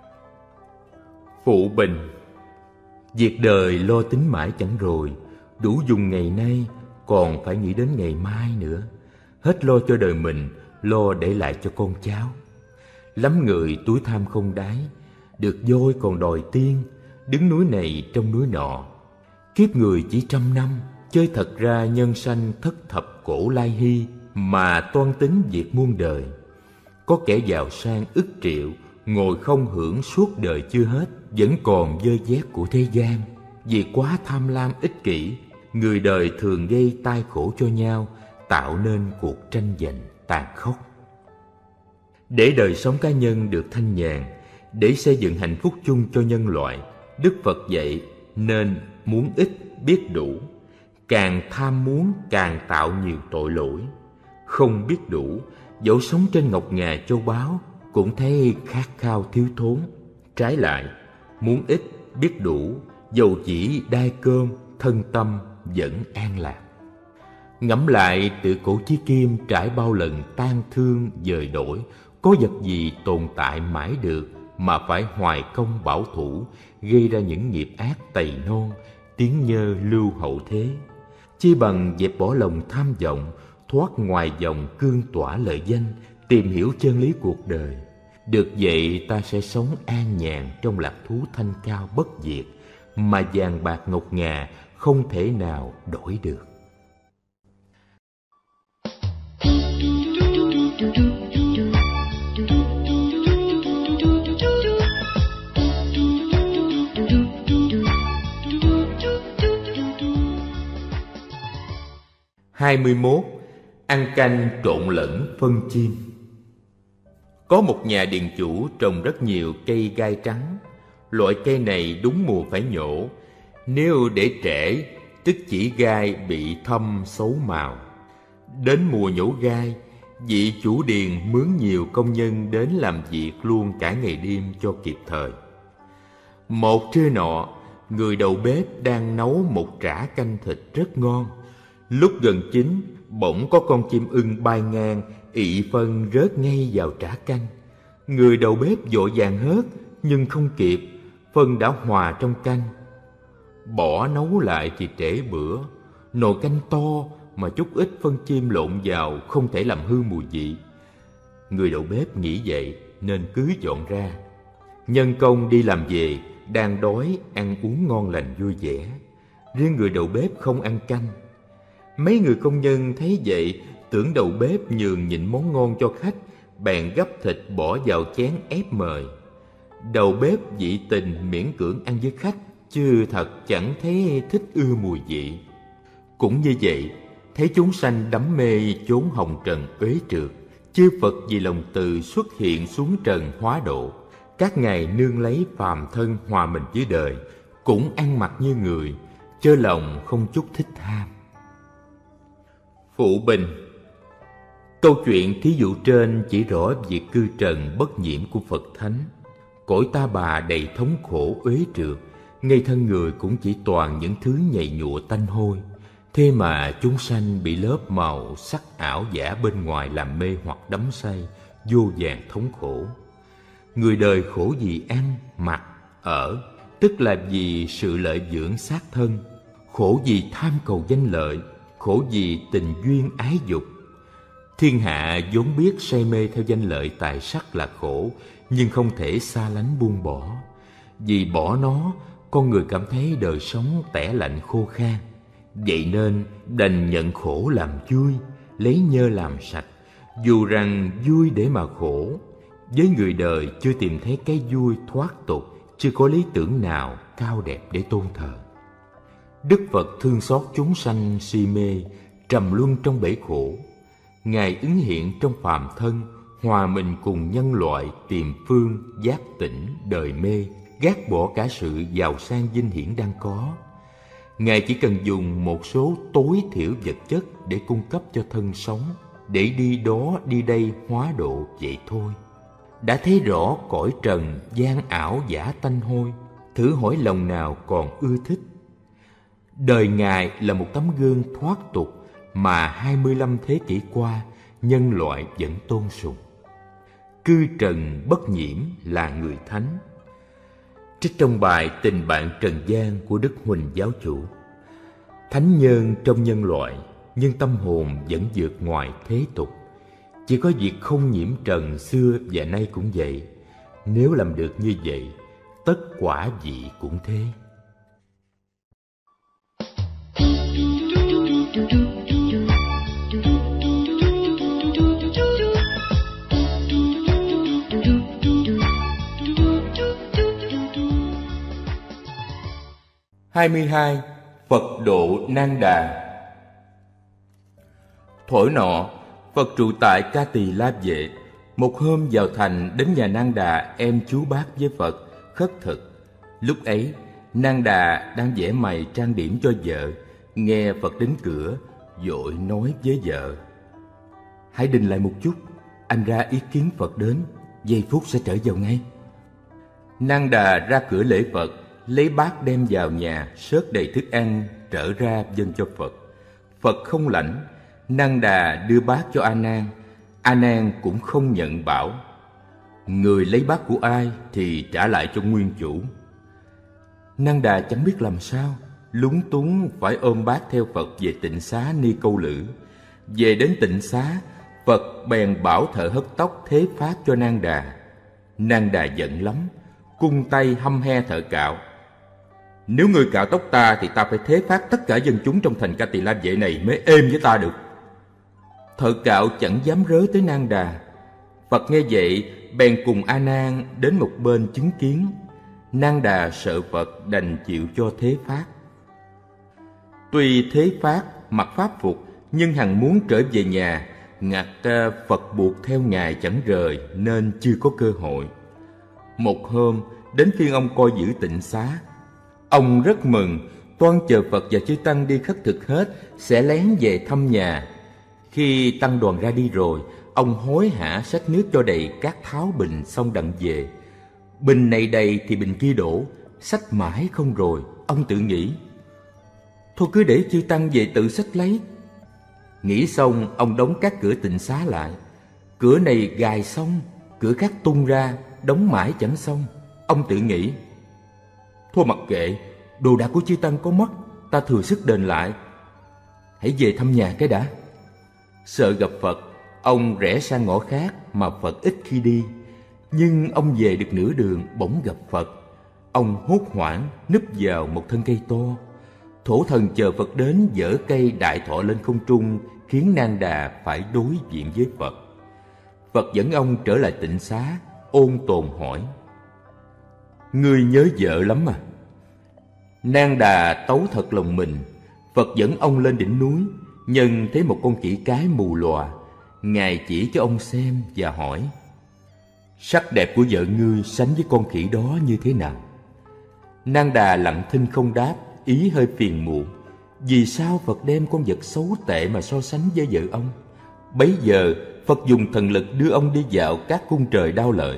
Phụ bình: việc đời lo tính mãi chẳng rồi, đủ dùng ngày nay, còn phải nghĩ đến ngày mai nữa. Hết lo cho đời mình, lo để lại cho con cháu. Lắm người túi tham không đáy, được voi còn đòi tiên, đứng núi này trong núi nọ. Kiếp người chỉ trăm năm, chơi thật ra nhân sanh thất thập cổ lai hy, mà toan tính việc muôn đời. Có kẻ giàu sang ức triệu, ngồi không hưởng suốt đời chưa hết, vẫn còn dơ vét của thế gian. Vì quá tham lam ích kỷ, người đời thường gây tai khổ cho nhau, tạo nên cuộc tranh giành tàn khốc. Để đời sống cá nhân được thanh nhàn, để xây dựng hạnh phúc chung cho nhân loại, Đức Phật dạy nên muốn ít biết đủ. Càng tham muốn càng tạo nhiều tội lỗi. Không biết đủ, dẫu sống trên ngọc ngà châu báu, cũng thấy khát khao thiếu thốn. Trái lại, muốn ít biết đủ, dầu chỉ đai cơm, thân tâm vẫn an lạc. Ngẫm lại tự cổ chí kim trải bao lần tan thương dời đổi, có vật gì tồn tại mãi được mà phải hoài công bảo thủ, gây ra những nghiệp ác tày non, tiếng nhơ lưu hậu thế. Chi bằng dẹp bỏ lòng tham vọng, thoát ngoài vòng cương tỏa lợi danh, tìm hiểu chân lý cuộc đời. Được vậy ta sẽ sống an nhàn trong lạc thú thanh cao bất diệt, mà vàng bạc ngọc ngà không thể nào đổi được. hai mươi mốt. Ăn canh trộn lẫn phân chim. Có một nhà điền chủ trồng rất nhiều cây gai trắng. Loại cây này đúng mùa phải nhổ, nếu để trễ tức chỉ gai bị thâm xấu màu. Đến mùa nhổ gai, vị chủ điền mướn nhiều công nhân đến làm việc luôn cả ngày đêm cho kịp thời. Một trưa nọ, người đầu bếp đang nấu một chả canh thịt rất ngon. Lúc gần chín, bỗng có con chim ưng bay ngang, ị phân rớt ngay vào chả canh. Người đầu bếp vội vàng hớt, nhưng không kịp, phân đã hòa trong canh. Bỏ nấu lại thì trễ bữa, nồi canh to mà chút ít phân chim lộn vào không thể làm hư mùi vị. Người đầu bếp nghĩ vậy nên cứ dọn ra. Nhân công đi làm về, đang đói, ăn uống ngon lành vui vẻ. Riêng người đầu bếp không ăn canh. Mấy người công nhân thấy vậy, tưởng đầu bếp nhường nhịn món ngon cho khách, bèn gấp thịt bỏ vào chén ép mời. Đầu bếp dị tình miễn cưỡng ăn với khách, chứ thật chẳng thấy thích ưa mùi vị. Cũng như vậy, thấy chúng sanh đắm mê chốn hồng trần uế trượt, chư Phật vì lòng từ xuất hiện xuống trần hóa độ. Các ngài nương lấy phàm thân hòa mình với đời, cũng ăn mặc như người, chớ lòng không chút thích tham. Phụ bình: câu chuyện thí dụ trên chỉ rõ việc cư trần bất nhiễm của Phật Thánh. Cõi ta bà đầy thống khổ uế trượt, ngay thân người cũng chỉ toàn những thứ nhầy nhụa tanh hôi. Thế mà chúng sanh bị lớp màu sắc ảo giả bên ngoài làm mê hoặc đắm say, vô vàn thống khổ. Người đời khổ vì ăn, mặc, ở, tức là vì sự lợi dưỡng xác thân. Khổ vì tham cầu danh lợi, khổ vì tình duyên ái dục. Thiên hạ vốn biết say mê theo danh lợi tài sắc là khổ, nhưng không thể xa lánh buông bỏ. Vì bỏ nó, con người cảm thấy đời sống tẻ lạnh khô khan. Vậy nên đành nhận khổ làm vui, lấy nhơ làm sạch, dù rằng vui để mà khổ. Với người đời chưa tìm thấy cái vui thoát tục, chưa có lý tưởng nào cao đẹp để tôn thờ. Đức Phật thương xót chúng sanh si mê, trầm luân trong bể khổ. Ngài ứng hiện trong phàm thân, hòa mình cùng nhân loại tìm phương giác tỉnh đời mê, gác bỏ cả sự giàu sang vinh hiển đang có. Ngài chỉ cần dùng một số tối thiểu vật chất để cung cấp cho thân sống, để đi đó đi đây hóa độ vậy thôi. Đã thấy rõ cõi trần gian ảo giả tanh hôi, thử hỏi lòng nào còn ưa thích. Đời Ngài là một tấm gương thoát tục mà hai mươi lăm thế kỷ qua nhân loại vẫn tôn sùng. Cư trần bất nhiễm là người thánh. Trích trong bài Tình bạn trần gian của Đức Huỳnh Giáo chủ: thánh nhân trong nhân loại, nhưng tâm hồn vẫn vượt ngoài thế tục. Chỉ có việc không nhiễm trần xưa và nay cũng vậy. Nếu làm được như vậy, tất quả vị cũng thế. hai mươi hai. Phật độ Nang Đà. Thuở nọ, Phật trụ tại Ca Tỳ La Vệ. Một hôm vào thành, đến nhà Nang Đà em chú bác với Phật, khất thực. Lúc ấy, Nang Đà đang vẽ mày trang điểm cho vợ, nghe Phật đến cửa, vội nói với vợ: hãy đình lại một chút, anh ra ý kiến Phật đến, giây phút sẽ trở vào ngay. Nang Đà ra cửa lễ Phật, lấy bát đem vào nhà, xớt đầy thức ăn, trở ra dâng cho Phật. Phật không lãnh, Nang Đà đưa bát cho A Nan. A Nan cũng không nhận, bảo: người lấy bát của ai thì trả lại cho nguyên chủ. Nang Đà chẳng biết làm sao, lúng túng phải ôm bát theo Phật về Tịnh Xá Ni Câu Lữ. Về đến Tịnh Xá, Phật bèn bảo thợ hớt tóc thế phát cho Nang Đà. Nang Đà giận lắm, cung tay hăm he thợ cạo: nếu ngươi cạo tóc ta thì ta phải thế phát tất cả dân chúng trong thành Ca Tỳ La Vệ này mới êm với ta được. Thợ cạo chẳng dám rớ tới Nang Đà. Phật nghe vậy bèn cùng A Nan đến một bên chứng kiến. Nang Đà sợ Phật đành chịu cho thế phát. Tuy thế phát mặc pháp phục, nhưng hằng muốn trở về nhà, ngặt Phật buộc theo Ngài chẳng rời nên chưa có cơ hội. Một hôm đến phiên ông coi giữ Tịnh Xá. Ông rất mừng, toan chờ Phật và chư tăng đi khất thực hết sẽ lén về thăm nhà. Khi tăng đoàn ra đi rồi, ông hối hả xách nước cho đầy các tháo bình xong đặng về. Bình này đầy thì bình kia đổ, xách mãi không rồi. Ông tự nghĩ: thôi cứ để chư tăng về tự xách lấy. Nghĩ xong, ông đóng các cửa Tịnh Xá lại. Cửa này gài xong, cửa khác tung ra, đóng mãi chẳng xong. Ông tự nghĩ: thôi mặc kệ, đồ đạc của chư tăng có mất, ta thừa sức đền lại. Hãy về thăm nhà cái đã. Sợ gặp Phật, ông rẽ sang ngõ khác mà Phật ít khi đi. Nhưng ông về được nửa đường bỗng gặp Phật. Ông hốt hoảng núp vào một thân cây to. Thổ thần chờ Phật đến giở cây đại thọ lên không trung, khiến Nang Đà phải đối diện với Phật. Phật dẫn ông trở lại Tịnh Xá, ôn tồn hỏi: ngươi nhớ vợ lắm à? Nang Đà tấu thật lòng mình. Phật dẫn ông lên đỉnh núi, nhân thấy một con khỉ cái mù lòa. Ngài chỉ cho ông xem và hỏi: sắc đẹp của vợ ngươi sánh với con khỉ đó như thế nào? Nang Đà lặng thinh không đáp, ý hơi phiền muộn. Vì sao Phật đem con vật xấu tệ mà so sánh với vợ ông? Bấy giờ Phật dùng thần lực đưa ông đi dạo các cung trời đao lợi.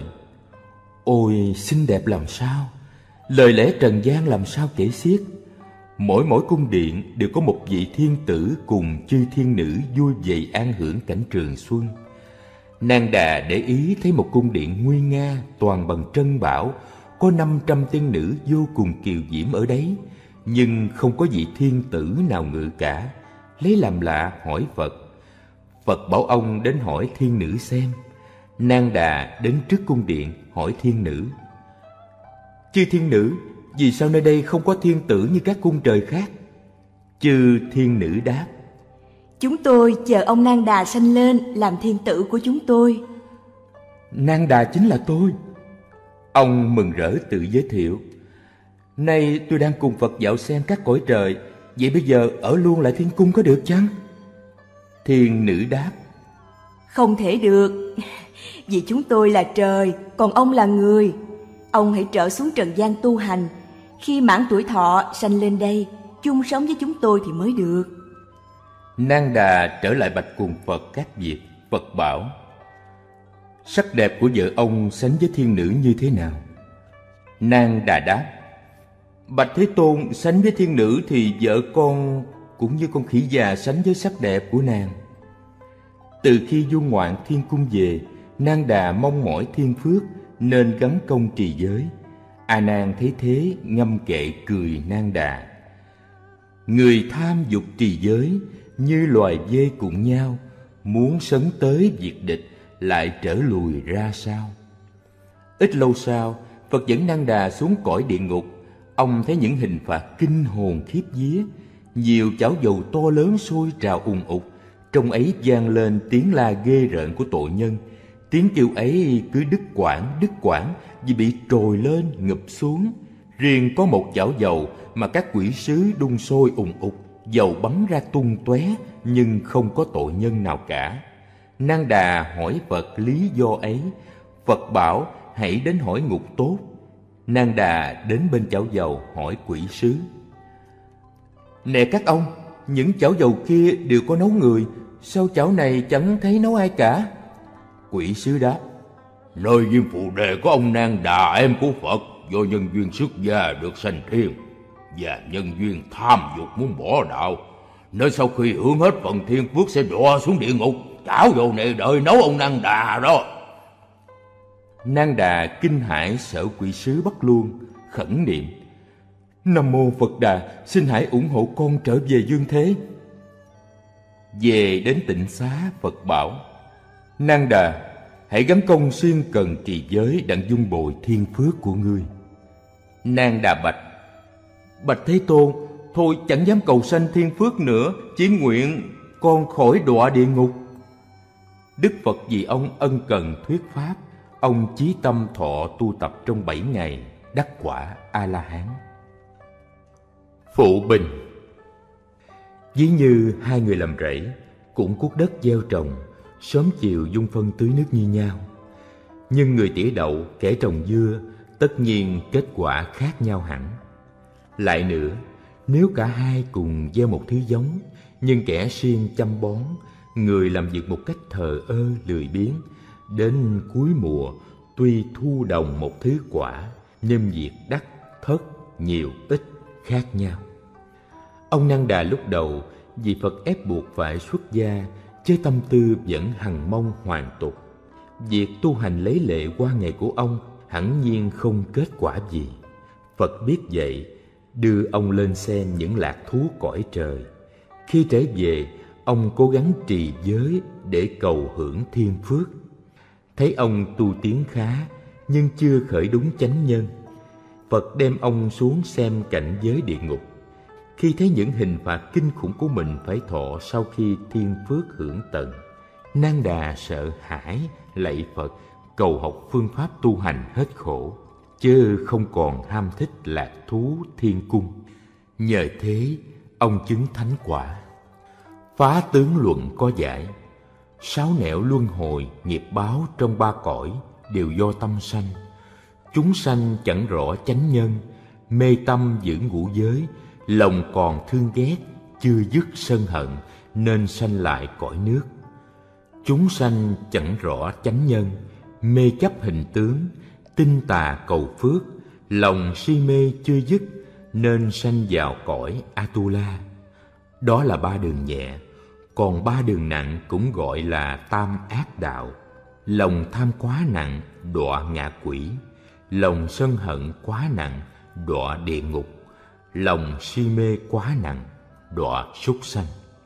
Ôi xinh đẹp làm sao, lời lẽ trần gian làm sao kể xiết. Mỗi mỗi cung điện đều có một vị thiên tử cùng chư thiên nữ vui vầy an hưởng cảnh trường xuân. Nang Đà để ý thấy một cung điện nguy nga toàn bằng trân bảo, có năm trăm tiên nữ vô cùng kiều diễm ở đấy, nhưng không có vị thiên tử nào ngự cả. lấy làm lạ hỏi Phật. Phật bảo ông đến hỏi thiên nữ xem. Nang Đà đến trước cung điện hỏi thiên nữ: Chư thiên nữ, vì sao nơi đây không có thiên tử như các cung trời khác? Chư thiên nữ đáp: Chúng tôi chờ ông Nang Đà sanh lên làm thiên tử của chúng tôi. Nang Đà chính là tôi. Ông mừng rỡ tự giới thiệu: Nay tôi đang cùng Phật dạo xem các cõi trời, vậy bây giờ ở luôn lại thiên cung có được chăng? Thiên nữ đáp: Không thể được, vì chúng tôi là trời, còn ông là người. Ông hãy trở xuống trần gian tu hành, khi mãn tuổi thọ sanh lên đây, chung sống với chúng tôi thì mới được. Nang Đà trở lại bạch cùng Phật các việc. Phật bảo: Sắc đẹp của vợ ông sánh với thiên nữ như thế nào? Nang Đà đáp: Bạch Thế Tôn, sánh với thiên nữ thì vợ con cũng như con khỉ già sánh với sắc đẹp của nàng. Từ khi du ngoạn thiên cung về, Nang Đà mong mỏi thiên phước nên gắn công trì giới. A Nan thấy thế ngâm kệ cười Nang Đà: Người tham dục trì giới như loài dê cùng nhau, muốn sấn tới diệt địch lại trở lùi ra sao? Ít lâu sau, Phật dẫn Nang Đà xuống cõi địa ngục. Ông thấy những hình phạt kinh hồn khiếp vía, nhiều chảo dầu to lớn sôi trào ùn ục, trong ấy vang lên tiếng la ghê rợn của tội nhân. Tiếng kêu ấy cứ đứt quãng đứt quãng vì bị trồi lên ngụp xuống. Riêng có một chảo dầu mà các quỷ sứ đun sôi ùn ục, dầu bắn ra tung tóe nhưng không có tội nhân nào cả. Nang Đà hỏi Phật lý do ấy. Phật bảo hãy đến hỏi ngục tốt. Nang Đà đến bên chảo dầu hỏi quỷ sứ: Nè các ông, những chảo dầu kia đều có nấu người, sao chảo này chẳng thấy nấu ai cả? Quỷ sứ đáp: Nơi viên phù đề có ông Nang Đà em của Phật, do nhân duyên xuất gia được sanh thiên, và nhân duyên tham dục muốn bỏ đạo, nên sau khi hưởng hết phần thiên phước sẽ đọa xuống địa ngục. Chảo dầu này đợi nấu ông Nang Đà đó. Nang Đà kinh hãi sợ quỷ sứ bắt luôn, khẩn niệm: Nam mô Phật Đà, xin hãy ủng hộ con trở về dương thế. Về đến tịnh xá, Phật bảo: Nang Đà, hãy gắn công siêng cần trì giới đặng dung bồi thiên phước của ngươi. Nang Đà bạch: Bạch Thế Tôn, thôi chẳng dám cầu sanh thiên phước nữa, chỉ nguyện con khỏi đọa địa ngục. Đức Phật vì ông ân cần thuyết pháp, ông chí tâm thọ tu tập trong bảy ngày, đắc quả A-la-hán. Phụ bình. Ví như hai người làm rẫy, cũng cuốc đất gieo trồng, sớm chiều dung phân tưới nước như nhau. Nhưng người tỉa đậu, kẻ trồng dưa, tất nhiên kết quả khác nhau hẳn. Lại nữa, nếu cả hai cùng gieo một thứ giống, nhưng kẻ siêng chăm bón, người làm việc một cách thờ ơ lười biếng, đến cuối mùa tuy thu đồng một thứ quả, nhưng việc đắc thất nhiều ít khác nhau. Ông Nang Đà lúc đầu vì Phật ép buộc phải xuất gia, chứ tâm tư vẫn hằng mong hoàn tục. Việc tu hành lấy lệ qua ngày của ông hẳn nhiên không kết quả gì. Phật biết vậy, đưa ông lên xem những lạc thú cõi trời. Khi trở về, ông cố gắng trì giới để cầu hưởng thiên phước. Thấy ông tu tiến khá, nhưng chưa khởi đúng chánh nhân. Phật đem ông xuống xem cảnh giới địa ngục. Khi thấy những hình phạt kinh khủng của mình phải thọ sau khi thiên phước hưởng tận, Nang Đà sợ hãi lạy Phật, cầu học phương pháp tu hành hết khổ, chớ không còn ham thích lạc thú thiên cung. Nhờ thế, ông chứng thánh quả. Phá tướng luận có giải: sáu nẻo luân hồi nghiệp báo trong ba cõi đều do tâm sanh. Chúng sanh chẳng rõ chánh nhân, mê tâm giữ ngũ giới, lòng còn thương ghét, chưa dứt sân hận, nên sanh lại cõi nước. Chúng sanh chẳng rõ chánh nhân, mê chấp hình tướng, tinh tà cầu phước, lòng si mê chưa dứt, nên sanh vào cõi Atula. Đó là ba đường nhẹ, còn ba đường nặng cũng gọi là tam ác đạo. Lòng tham quá nặng, đọa ngạ quỷ. Lòng sân hận quá nặng, đọa địa ngục. Lòng si mê quá nặng, đọa súc sanh.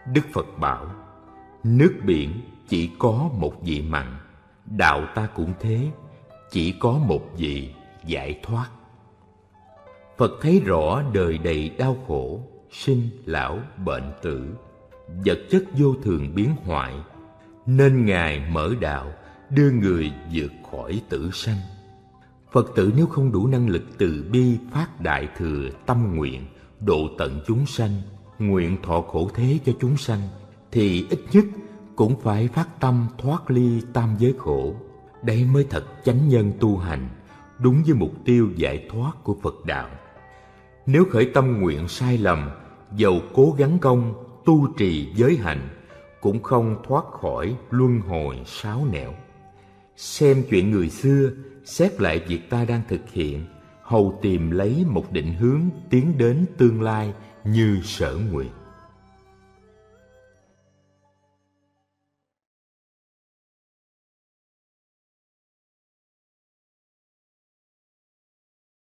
Đức Phật bảo, nước biển chỉ có một vị mặn, đạo ta cũng thế, chỉ có một vị giải thoát. Phật thấy rõ đời đầy đau khổ, sinh, lão, bệnh, tử, vật chất vô thường biến hoại, nên Ngài mở đạo, đưa người vượt khỏi tử sanh. Phật tử nếu không đủ năng lực từ bi phát đại thừa tâm nguyện, độ tận chúng sanh, nguyện thọ khổ thế cho chúng sanh, thì ít nhất cũng phải phát tâm thoát ly tam giới khổ. Đây mới thật chánh nhân tu hành, đúng với mục tiêu giải thoát của Phật đạo. Nếu khởi tâm nguyện sai lầm, dầu cố gắng công, tu trì giới hạnh, cũng không thoát khỏi luân hồi sáu nẻo. Xem chuyện người xưa, xét lại việc ta đang thực hiện, hầu tìm lấy một định hướng tiến đến tương lai như sở nguyện.